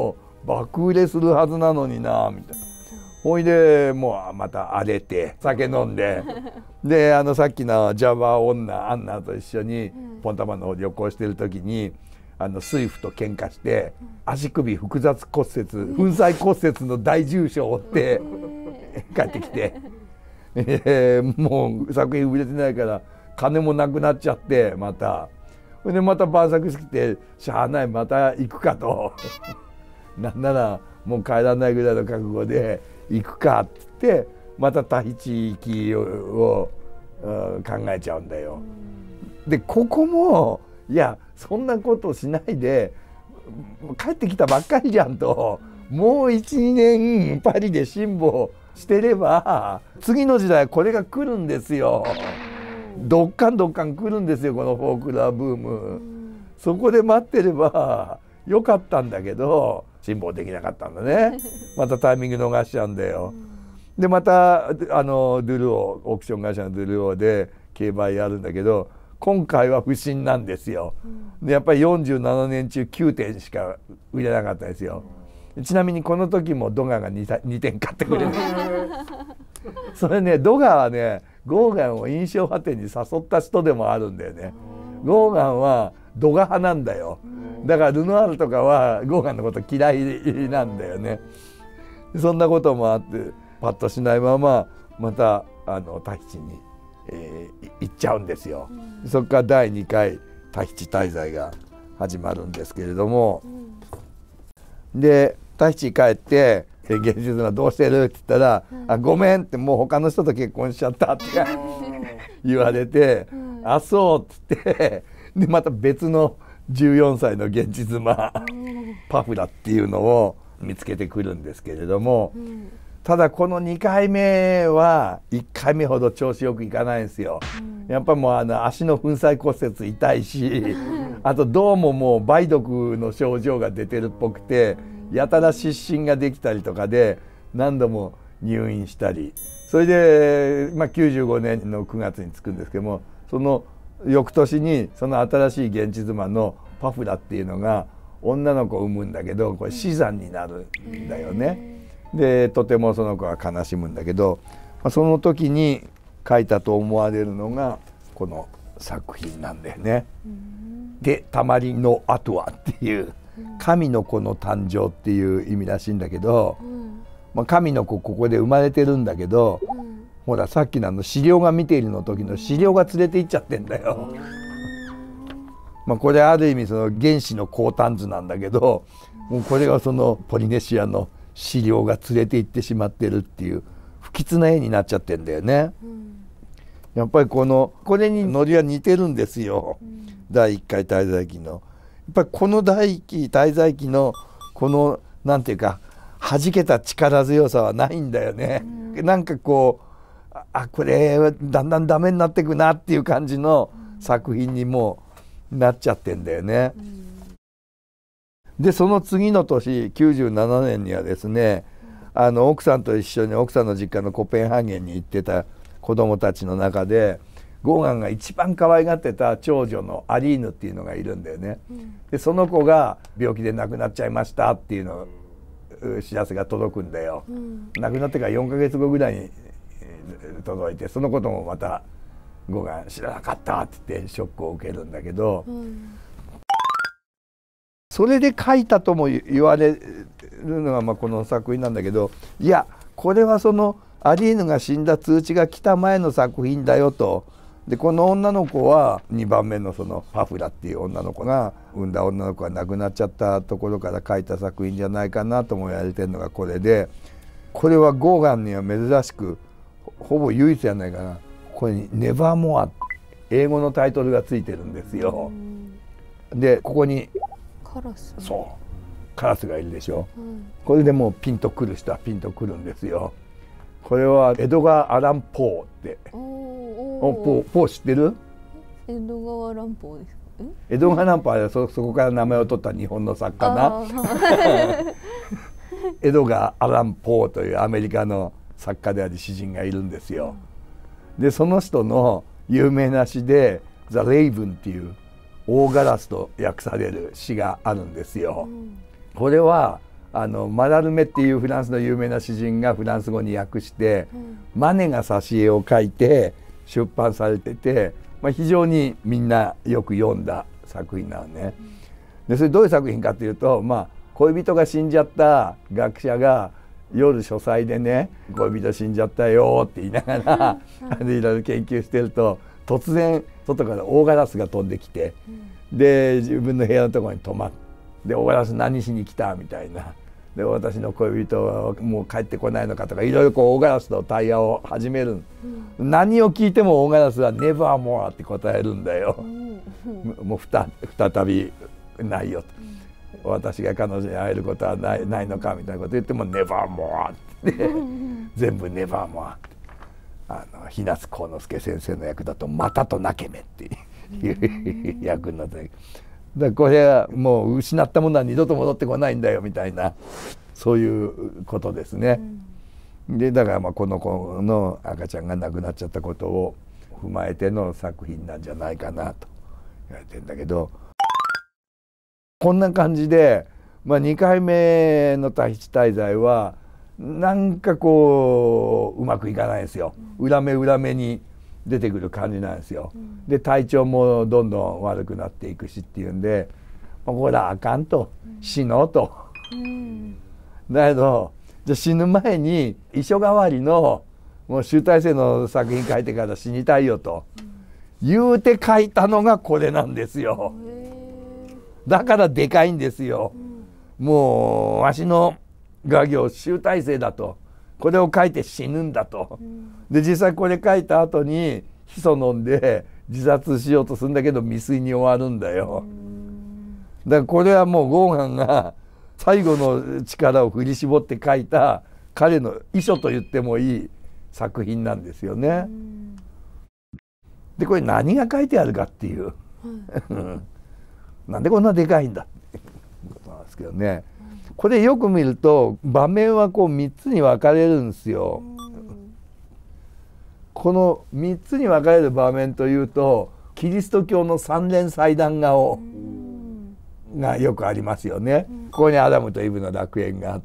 爆売れするはずなのになみたいな。ほいでもうまた荒れて酒飲んででさっきのジャワ女アンナと一緒にポンタマの方旅行してる時に水夫と喧嘩して足首複雑骨折粉砕骨折の大重傷を負って帰ってきて、もう作品売れてないから金もなくなっちゃってまたでまた晩作してきてしゃあないまた行くかとなんならもう帰らないぐらいの覚悟で行くかっつってまたタヒチ行きを考えちゃうんだよ。でここもいやそんなことしないで帰ってきたばっかりじゃんともう 1,2 年パリで辛抱してれば次の時代これが来るんですよ。どっかん来るんですよこのフォークラーブーム。そこで待ってればよかったんだけど辛抱できなかったんだね。またタイミング逃しちゃうんだよ。でまたドゥルオーオークション会社のドゥルオーで競売やるんだけど今回は不振なんですよ。でやっぱり47年中9点しか売れなかったですよ。ちなみにこの時もドガが 2点買ってくれるそれねドガはねゴーガンを印象派展に誘った人でもあるんだよね。ゴーガンはドガ派なんだよ。だからルノアールとかはゴーガンのこと嫌いなんだよね。そんなこともあってパッとしないまままたタヒチに、行っちゃうんですよ。そこから第2回タヒチ滞在が始まるんですけれども、でタヒチ帰って「現実はどうしてる?」って言ったら「あごめん」って「もう他の人と結婚しちゃった」って言われて「あそう」っつってでまた別の14歳の現地妻パフラっていうのを見つけてくるんですけれども、ただこの2回目は1回目ほど調子よくいかないんですよ。やっぱもう足の粉砕骨折痛いしあとどうももう梅毒の症状が出てるっぽくてやたら湿疹ができたりとかで何度も入院したり、それで、95年の9月に着くんですけども、その翌年にその新しい現地妻のパフラっていうのが女の子を産むんだけどこれ死産になるんだよね。でとてもその子は悲しむんだけど、その時に書いたと思われるのがこの作品なんだよね。で「たまりのあとは」っていう神の子の誕生っていう意味らしいんだけど、神の子ここで生まれてるんだけど、ほらさっきの資料が見ているの時の資料が連れて行っちゃってんだよ。これある意味その原始の降誕図なんだけど、もうこれがそのポリネシアの資料が連れて行ってしまってるっていう不吉な絵になっちゃってんだよね。やっぱりこれにノリは似てるんですよ。第1回滞在期の。やっぱりこの第1期滞在期のこのなんていうか弾けた力強さはないんだよね。なんかこれだんだんダメになっていくなっていう感じの作品にもなっちゃってんだよね。でその次の年97年にはですね奥さんと一緒に奥さんの実家のコペンハーゲンに行ってた子供たちの中でゴーガンが一番可愛がってた長女のアリーヌっていうのがいるんだよね。でその子が病気で亡くなっちゃいましたっていうの知らせが届くんだよ。亡くなってから4ヶ月後ぐらいに届いて、そのこともまたゴーガン知らなかったって言ってショックを受けるんだけど、それで書いたとも言われるのがこの作品なんだけど、いやこれはそのアリーヌが死んだ通知が来た前の作品だよと。でこの女の子は2番目のそのパフラっていう女の子が産んだ女の子が亡くなっちゃったところから書いた作品じゃないかなとも言われてるのがこれで、これはゴーガンには珍しくほぼ唯一じゃないかな。これに「ネバーモア」英語のタイトルがついてるんですよ。でここにカラス、 そうカラスがいるでしょ。これでもうピンとくる人はピンとくるんですよ。これはエドガー・アラン・ポーってポー知ってる？ エドガー・ランポーですか？ エドガー・ランポーはそこから名前を取った日本の作家なエドガー・アラン・ポーというアメリカの作家であり詩人がいるんですよ。でその人の有名な詩で「ザ・レイブン」っていう大ガラスと訳される詩があるんですよ。これはマラルメっていうフランスの有名な詩人がフランス語に訳して、マネが挿絵を描いて出版されてて、非常にみんなよく読んだ作品なのね。でそれどういう作品かっていうと、恋人が死んじゃった学者が夜書斎でね「恋人死んじゃったよ」って言いながらいろいろ研究してると、突然外から大ガラスが飛んできて、で自分の部屋のところに泊まって、大ガラス何しに来たみたいな。で私の恋人はもう帰ってこないのかとか、いろいろ大ガラスと対話を始める、何を聞いても大ガラスは「ネバーモア」って答えるんだよ。もう再びないよと、私が彼女に会えることはないのかみたいなこと言っても「ネバーモア」って全部「ネバーモア」って、日夏幸之助先生の役だと「またとなけめ」っていう役になって。だからこれはもう失ったものは二度と戻ってこないんだよみたいな、そういうことですね。でだからこの子の赤ちゃんが亡くなっちゃったことを踏まえての作品なんじゃないかなと言われてんだけど、こんな感じで、2回目のタヒチ滞在はなんかこううまくいかないんですよ。裏目裏目に出てくる感じなんですよ。で体調もどんどん悪くなっていくしっていうんで、これはあかんと、死のうと。だけどじゃあ死ぬ前に遺書代わりのもう集大成の作品書いてから死にたいよと言うて書いたのがこれなんですよ。だからでかいんですよ。もうわしの画業集大成だと。これを書いて死ぬんだと。で実際これ書いた後にヒ素飲んで自殺しようとするんだけど未遂に終わるんだよ。だからこれはもうゴーガンが最後の力を振り絞って書いた彼の遺書と言ってもいい作品なんですよね。でこれ何が書いてあるかっていうなんでこんなでかいんだってことなんですけどね。これよく見ると場面はこう3つに分かれるんですよ。この3つに分かれる場面というとキリスト教の三連祭壇顔がよくありますよね。ここにアダムとイブの楽園があって、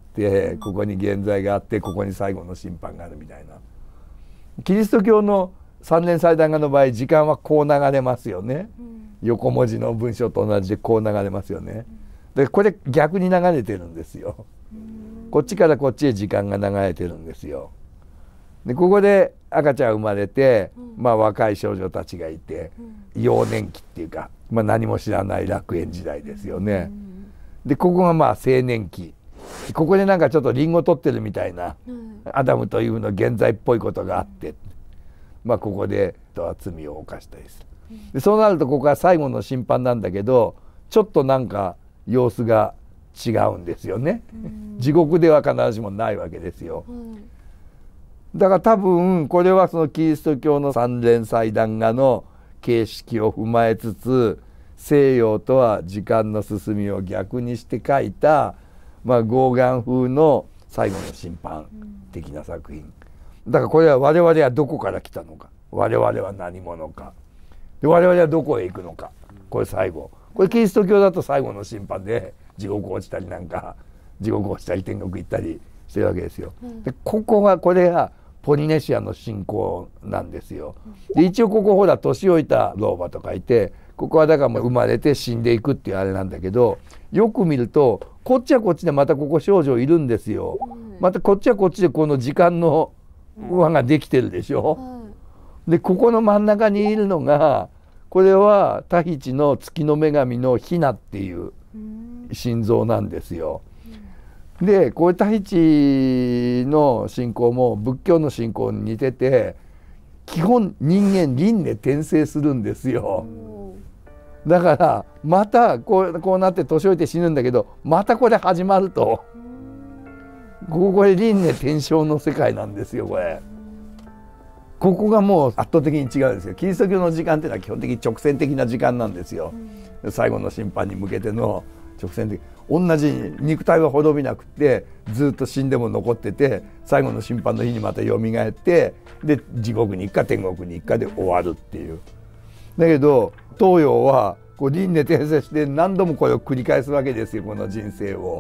ここに現在があって、ここに最後の審判があるみたいな。キリスト教の三連祭壇画の場合時間はこう流れますよね。横文字の文章と同じでこう流れますよね。でこれ逆に流れてるんですよ。こっちからこっちへ時間が流れてるんですよ。でここで赤ちゃん生まれて、若い少女たちがいて、幼年期っていうか、何も知らない楽園時代ですよね。でここが青年期。ここでなんかちょっとリンゴ取ってるみたいな、アダムとイブの現在っぽいことがあって、ここで罪を犯したりする。でそうなるとここが最後の審判なんだけど、ちょっとなんか様子が違うんですよね。地獄では必ずしもないわけですよ。だから多分これはそのキリスト教の三連祭壇画の形式を踏まえつつ、西洋とは時間の進みを逆にして書いた、ゴーガン風の最後の審判的な作品。だからこれは我々はどこから来たのか、我々は何者か、で我々はどこへ行くのか、これ最後。これキリスト教だと最後の審判で地獄落ちたりなんか、地獄落ちたり天国行ったりしてるわけですよ。でこれがポリネシアの信仰なんですよ。で一応ここほら年老いた老婆とかいて、ここはだからもう生まれて死んでいくっていうあれなんだけど、よく見るとこっちはこっちでまたここ少女いるんですよ。またこっちはこっちでこの時間の輪ができてるでしょ。でここの真ん中にいるのが、これはタヒチの月の女神のヒナっていう神像なんですよ。でこれタヒチの信仰も仏教の信仰に似てて、基本人間輪廻転生するんですよ。だからまたこうなって年老いて死ぬんだけど、またこれ始まると、これ輪廻転生の世界なんですよ。ここがもう圧倒的に違うんですよ。キリスト教の時間っていうのは基本的に直線的な時間なんですよ。最後の審判に向けての直線的、同じ肉体は滅びなくてずっと死んでも残ってて、最後の審判の日にまたよみがえって、で地獄に行くか天国に行くかで終わるっていう。だけど東洋は輪廻転生して何度もこれを繰り返すわけですよ、この人生を。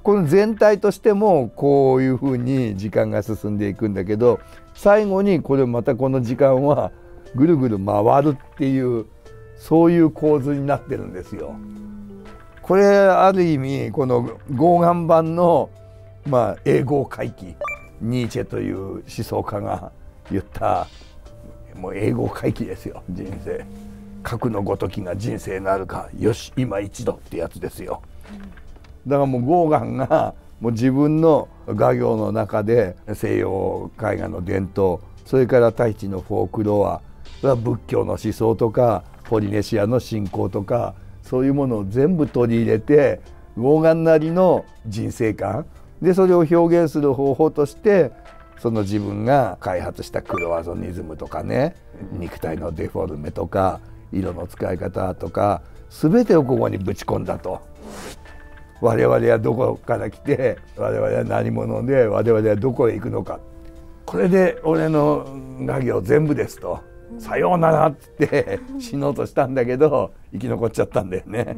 この全体としてもこういうふうに時間が進んでいくんだけど、最後にこれまたこの時間はぐるぐる回るっていうそういう構図になってるんですよ。これある意味このゴーガン版の永劫回帰、ニーチェという思想家が言ったもう永劫回帰ですよ。人生核のごときが人生なるか、よし今一度ってやつですよ。だからもうゴーガンがもう自分の画業の中で西洋絵画の伝統、それからタヒチのフォークロア、それは仏教の思想とかポリネシアの信仰とかそういうものを全部取り入れて、ゴーガンなりの人生観でそれを表現する方法としてその自分が開発したクロワゾニズムとかね、肉体のデフォルメとか色の使い方とか全てをここにぶち込んだと。我々はどこから来て、我々は何者で、我々はどこへ行くのか、これで俺の画業全部ですと、さようならって死のうとしたんだけど生き残っちゃったんだよね。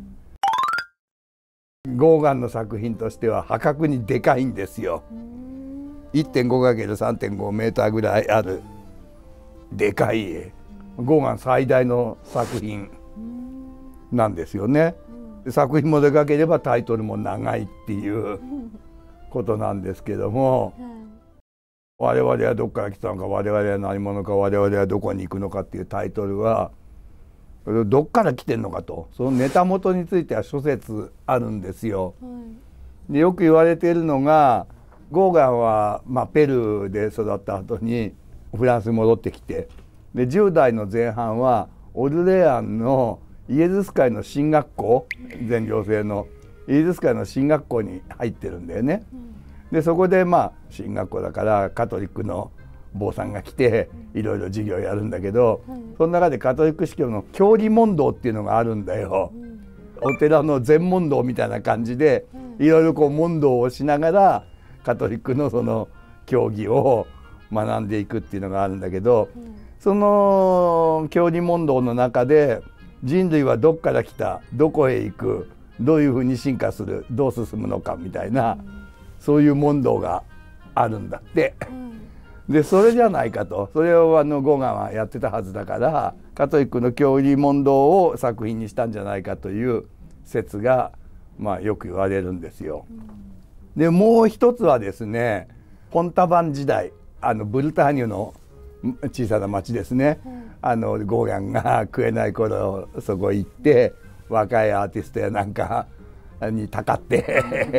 ゴーガンの作品としては破格にでかいんですよ。1.5×3.5 メーターぐらいあるでかいゴーガン最大の作品なんですよね。作品もでかければタイトルも長いっていうことなんですけども、我々はどこから来たのか、我々は何者か、我々はどこに行くのかっていうタイトルはどっから来てんのかと、そのネタ元については諸説あるんですよ。でよく言われているのが、ゴーガンは、ペルーで育った後にフランスに戻ってきて、で10代の前半はオルレアンのイエズス会の神学校、全寮制のイエズス会の神学校に入ってるんだよね。でそこで神学校だからカトリックの坊さんが来ていろいろ授業やるんだけど、その中でカトリック司教の教理問答っていうのがあるんだよ。お寺の禅問答みたいな感じでいろいろこう問答をしながらカトリックのその教義を学んでいくっていうのがあるんだけど、その教理問答の中で人類はどっから来た、どこへ行く、どういうふうに進化する、どう進むのかみたいな、そういう問答があるんだって。でそれじゃないかと、それをゴーガンはやってたはずだから、カトリックの教理問答を作品にしたんじゃないかという説がよく言われるんですよ。でもう一つはですね、ポンタバン時代、ブルターニュの小さな町ですね、ゴーガンが食えない頃そこ行って若いアーティストやなんかにたかって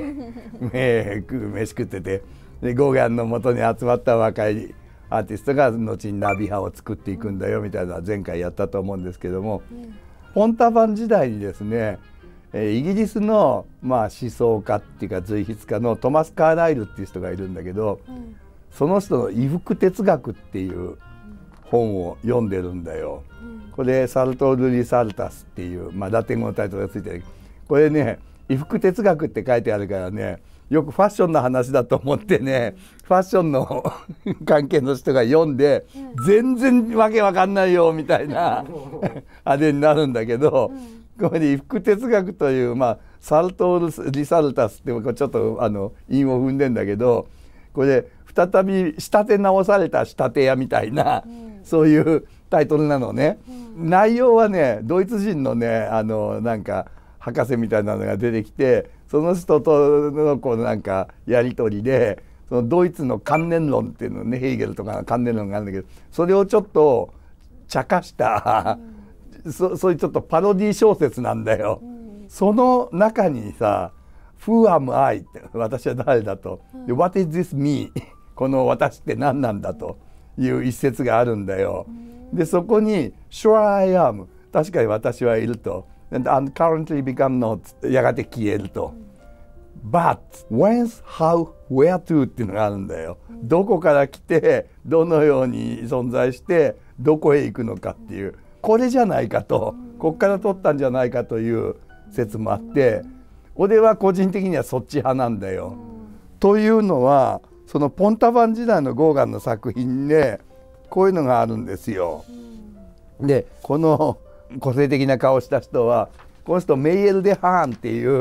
飯食ってて、でゴーガンの元に集まった若いアーティストが後にナビ派を作っていくんだよみたいな前回やったと思うんですけども、ポンタバン時代にですね、イギリスの思想家っていうか随筆家のトマス・カーライルっていう人がいるんだけど、その人の衣服哲学っていう本を読んでるんだよ。これサルトル・リサルタスっていう、ラテン語のタイトルがついてる。これね、衣服哲学って書いてあるからね、よくファッションの話だと思ってね、ファッションの関係の人が読んで、全然わけわかんないよみたいなあれになるんだけど、これ衣服哲学という、サルトル・リサルタスってちょっと韻を踏んでんだけど、これ再び仕立て直された仕立て屋みたいな、そういうタイトルなのね。内容はね、ドイツ人のねなんか博士みたいなのが出てきて、その人とのこうなんかやり取りで、そのドイツの観念論っていうのね、ヘーゲルとかの観念論があるんだけど、それをちょっと茶化したそういうちょっとパロディ小説なんだよ。その中にさ「Who am I?」って「私は誰だ」と「What is this me?」この私って何なんだという一節があるんだよ。でそこに「Sure I am」確かに私はいると「And currently become not」やがて消えると「But whence, how, where to」っていうのがあるんだよ。どこから来てどのように存在してどこへ行くのかっていう、これじゃないかと、こっから取ったんじゃないかという説もあって、俺は個人的にはそっち派なんだよ。というのはそのポンタバン時代のゴーガンの作品でこういうのがあるんですよ。でこの個性的な顔をした人は、この人メイエル・デ・ハーンっていう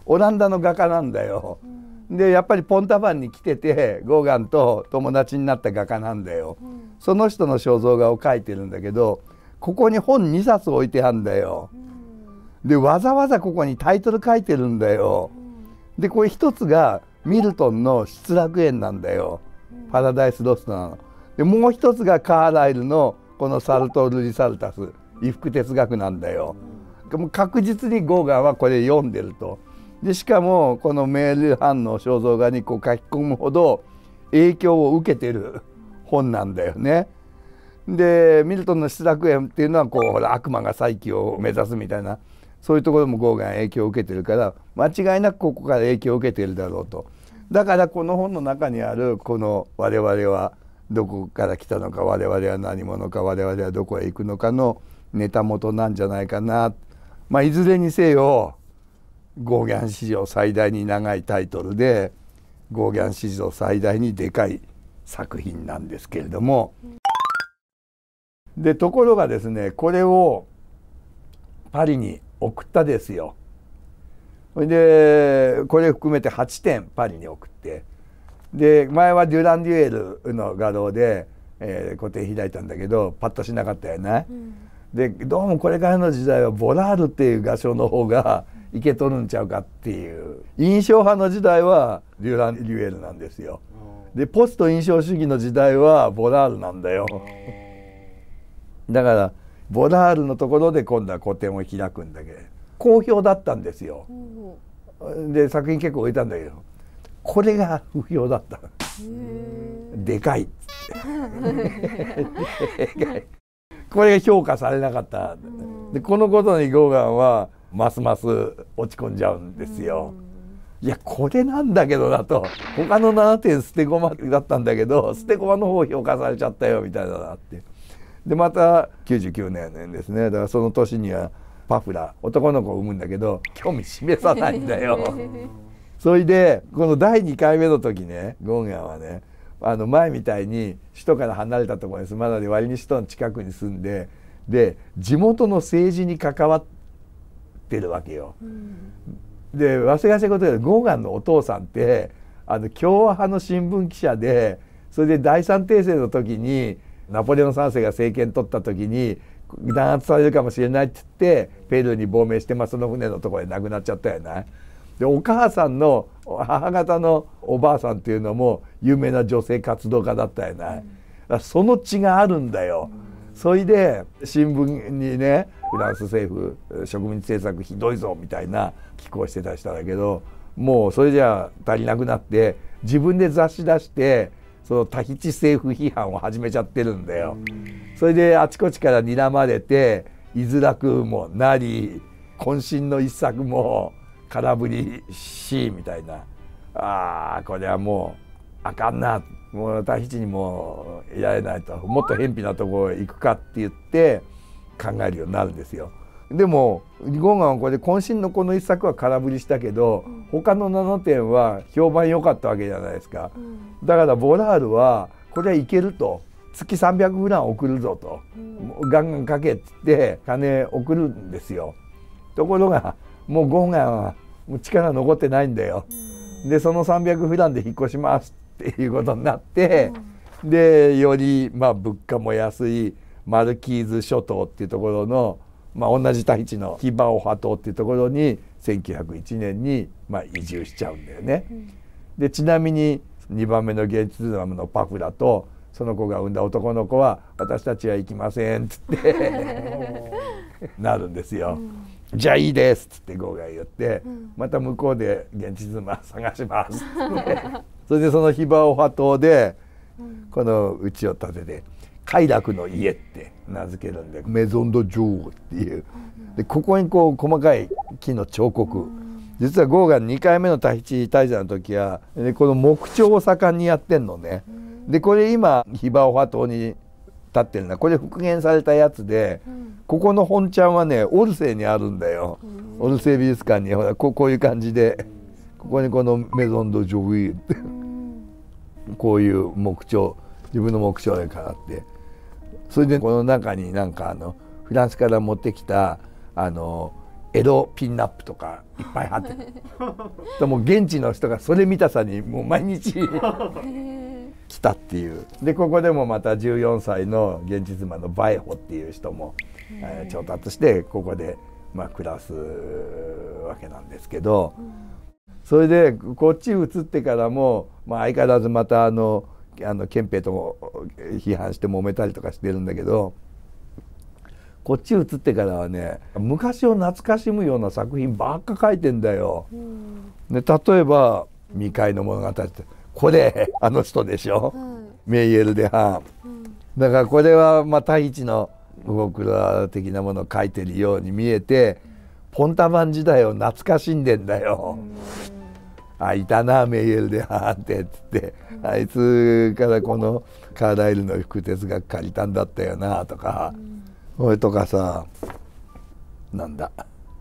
オランダの画家なんだよ。でやっぱりポンタバンに来ててゴーガンと友達になった画家なんだよ。その人の肖像画を描いてるんだけど、ここに本2冊置いてあるんだよ。でわざわざここにタイトル書いてるんだよ。でこれ一つがミルトンの失楽園なんだよ。パラダイスロストなの。でもう一つがカーライルのこのサルトルリサルタス、衣服哲学なんだよ。もう確実にゴーガンはこれ読んでると。でしかもこのメール班の肖像画にこう書き込むほど影響を受けてる本なんだよね。でミルトンの失楽園っていうのはこうほら悪魔が再起を目指すみたいな、そういうところもゴーガン影響を受けてるから、間違いなくここから影響を受けてるだろうと。だからこの本の中にあるこの我々はどこから来たのか、我々は何者か、我々はどこへ行くのかのネタ元なんじゃないかな。まあいずれにせよゴーギャン史上最大に長いタイトルでゴーギャン史上最大にでかい作品なんですけれども、でところがですね、これをパリに送ったですよ。それでこれ含めて8点パリに送って、で前はデュラン・デュエルの画廊で、個展開いたんだけどパッとしなかったよね。でどうもこれからの時代はボラールっていう画商の方がいけとるんちゃうかっていう、印象派の時代はデュラン・デュエルなんですよ。でポスト印象主義の時代はボラールなんだよ。だからボラールのところで今度は個展を開くんだけど好評だったんですよ。で作品結構置いたんだけど、これが不評だった。でかいっつってこれが評価されなかった。でこのことにゴーガンはますます落ち込んじゃうんですよ。いやこれなんだけどだと、他の7点捨て駒だったんだけど捨て駒の方評価されちゃったよみたいなのがあって、でまた99年ですね。だからその年にはパフラ男の子を産むんだけど興味示さないんだよ。それでこの第2回目の時ね、ゴーガンはね前みたいに首都から離れたところに住まないで割に首都の近くに住んで、で地元の政治に関わってるわけよ。で忘れがちなことでゴーガンのお父さんって共和派の新聞記者で、それで第三帝政の時にナポレオン3世が政権取った時に弾圧されるかもしれないって言ってペルーに亡命して、その船のところで亡くなっちゃったよね。でお母さんの母方のおばあさんっていうのも有名な女性活動家だったよね。その血があるんだよ。それで新聞にね、フランス政府植民地政策ひどいぞみたいな寄稿してた人だけど、もうそれじゃ足りなくなって自分で雑誌出してそのタヒチ政府批判を始めちゃってるんだよ。それであちこちから睨まれて居づらくもなり、渾身の一作も空振りしみたいな、これはもうあかんな、もうタヒチにもいられないと、もっと偏僻なところへ行くかって言って考えるようになるんですよ。でもゴーガンはこれで渾身のこの一作は空振りしたけど、他の7点は評判良かったわけじゃないですか。だからボラールはこれはいけると、月300フラン送るぞと、ガンガンかけって言って金送るんですよ。ところがもうゴーガンはもう力残ってないんだよ。でその300フランで引っ越しますっていうことになって、でより物価も安いマルキーズ諸島っていうところの、同じタヒチのヒバオハ島っていうところに1901年に移住しちゃうんだよね。でちなみに2番目の現地ズナムのパフラとその子が産んだ男の子は私たちは行きませんっつってなるんですよ。じゃあいいですっつってゴーガン言って、また向こうで現地妻探しますってそれでそのヒバオハ島でこの家を建てて快楽の家って名付けるんで、メゾン・ド・ジョーっていう、でここにこう細かい木の彫刻、実はゴーガン2回目のタヒチ滞在の時はこの木彫を盛んにやってんのね。でこれ今ヒバオハ島に立ってるのはこれ復元されたやつで、ここの本ちゃんはねオルセーにあるんだよ。オルセー美術館にほらこういう感じで、ここにこのメゾン・ド・ジョーってこういう木彫、自分の木彫で飾って、それでこの中にフランスから持ってきたエロピンナップとかいっぱい貼ってるでも現地の人がそれ見たさにもう毎日来たっていう。でここでもまた14歳の現地妻のバエホっていう人も調達してここで暮らすわけなんですけど、それでこっち移ってからも、相変わらずまた憲兵とも批判して揉めたりとかしてるんだけど、こっち移ってからはね昔を懐かしむような作品ばっか描いてんだよ。で例えば「未開の物語」ってこれあの人でしょ、メイエル・デ・ハーン。だからこれはタヒチの動くら的なものを描いてるように見えてポンタマン時代を懐かしんでんだよ。あいたなメイエル・デ・ハーンってっつってあいつからこのカーライルの複哲学借りたんだったよなとか、それとかさなんだ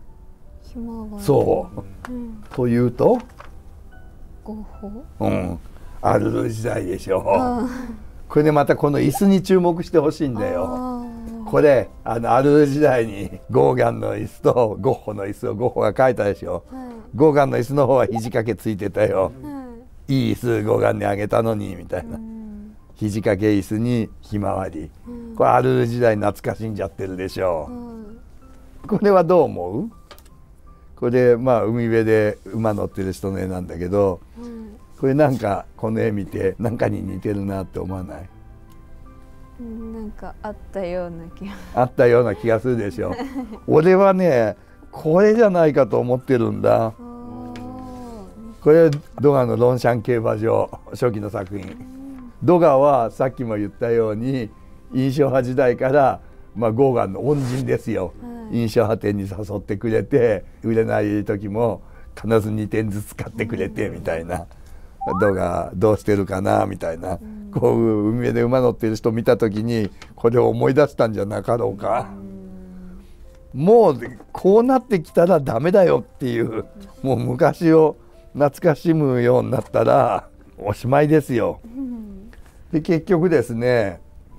そう、というとゴッホ、 アルル時代でしょ。これでまたこの椅子に注目してほしいんだよ。これアルル時代にゴーガンの椅子とゴッホの椅子をゴッホが描いたでしょ。ゴーガンの椅子の方は肘掛けついてたよ。いい椅子ゴーガンにあげたのにみたいな。肘掛け椅子にひまわり、これアルル時代懐かしんじゃってるでしょ。これはどう思う？これ海辺で馬乗ってる人の絵なんだけど、これなんかこの絵見て何かに似てるなって思わない？ なんかあったような気があったような気がするでしょ。俺はねこれじゃないかと思ってるんだ。これドガのロンシャン競馬場初期の作品。ドガはさっきも言ったように印象派時代からゴーガンの恩人ですよ。印象派展に誘ってくれて売れない時も必ず2点ずつ買ってくれてみたいな。ドガどうしてるかなみたいな、こう海辺で馬乗ってる人見た時にこれを思い出したんじゃなかろうか。もうこうなってきたらダメだよっていう、もう昔を懐かしむようになったらおしまいですよ。で結局ですね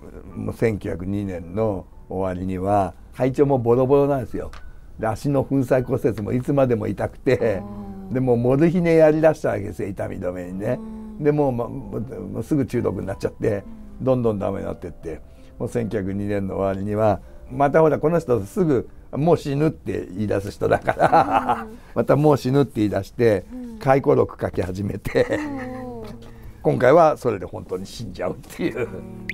1902年の終わりには体調もボロボロなんですよ。で足の粉砕骨折もいつまでも痛くて、でもうモルヒネやりだしたわけですよ、痛み止めにね。でもうすぐ中毒になっちゃってどんどんダメになってって、もう1902年の終わりにはまたほらこの人すぐもう死ぬって言い出す人だからまたもう死ぬって言い出して回顧録書き始めて今回はそれで本当に死んじゃうっていう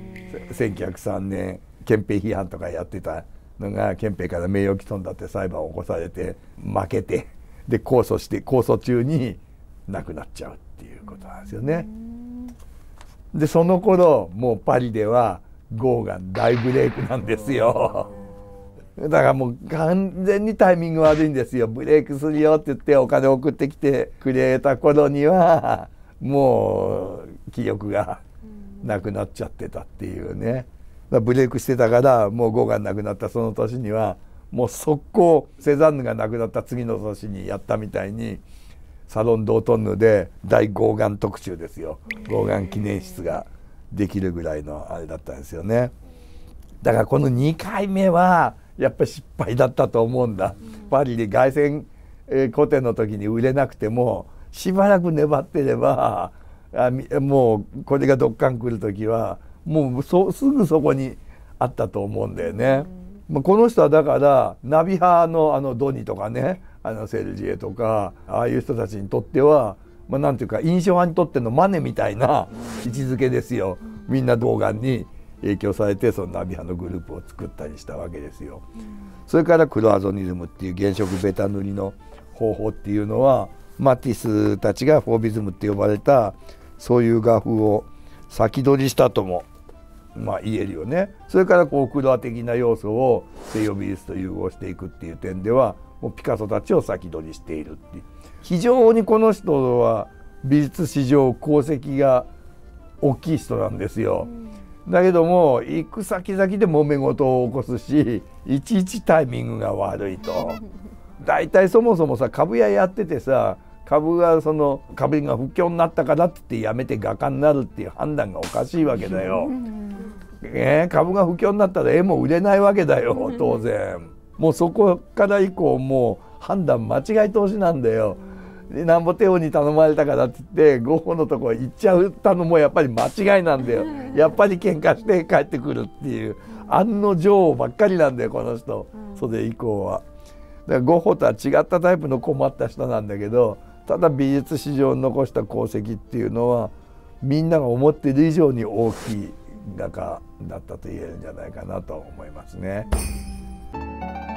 1903年憲兵批判とかやってたのが憲兵から名誉毀損だって裁判を起こされて負けて、で控訴して控訴中に亡くなっちゃうっていうことなんですよね。でその頃もうパリではゴーガン大ブレイクなんですよ。だからもう完全にタイミング悪いんですよ。ブレイクするよって言ってお金送ってきてくれた頃にはもう気力がなくなっちゃってたっていうね。ブレイクしてたからもうゴーガン亡くなったその年にはもう速攻セザンヌが亡くなった次の年にやったみたいにサロン・ドートンヌで大ゴーガン特集ですよ。ゴーガン記念室ができるぐらいのあれだったんですよね。だからこの2回目はやっぱり失敗だったと思うんだ。パリで凱旋個展の時に売れなくてもしばらく粘ってればもうこれがドッカン来る時はもうすぐそこにあったと思うんだよね。この人はだからナビ派のドニとかねセルジエとかああいう人たちにとってはなんていうか印象派にとってのマネみたいな位置づけですよ。みんなゴーガンに影響されてそのナビ派のグループを作ったりしたわけですよ。それからクロアゾニズムっていう原色ベタ塗りの方法っていうのはマティスたちがフォービズムって呼ばれたそういう画風を先取りしたとも言えるよね。それからクロア的な要素を西洋美術と融合していくっていう点ではもうピカソたちを先取りしているっていう、非常にこの人は美術史上功績が大きい人なんですよ。だけども行く先々で揉め事を起こすしいちいちタイミングが悪いと。だいたいそもそもさ株屋やっててさ株が不況になったからって言ってやめて画家になるっていう判断がおかしいわけだよ。株が不況になったら絵も売れないわけだよ当然。もうそこから以降もう判断間違い通しなんだよ。でなんぼテオに頼まれたからって言ってゴッホのとこ行っちゃったのもやっぱり間違いなんだよ。やっぱり喧嘩して帰ってくるっていう案の定ばっかりなんだよこの人、それ以降は。だからゴッホとは違ったタイプの困った人なんだけど、ただ美術史上に残した功績っていうのはみんなが思っている以上に大きい画家だったと言えるんじゃないかなと思いますね。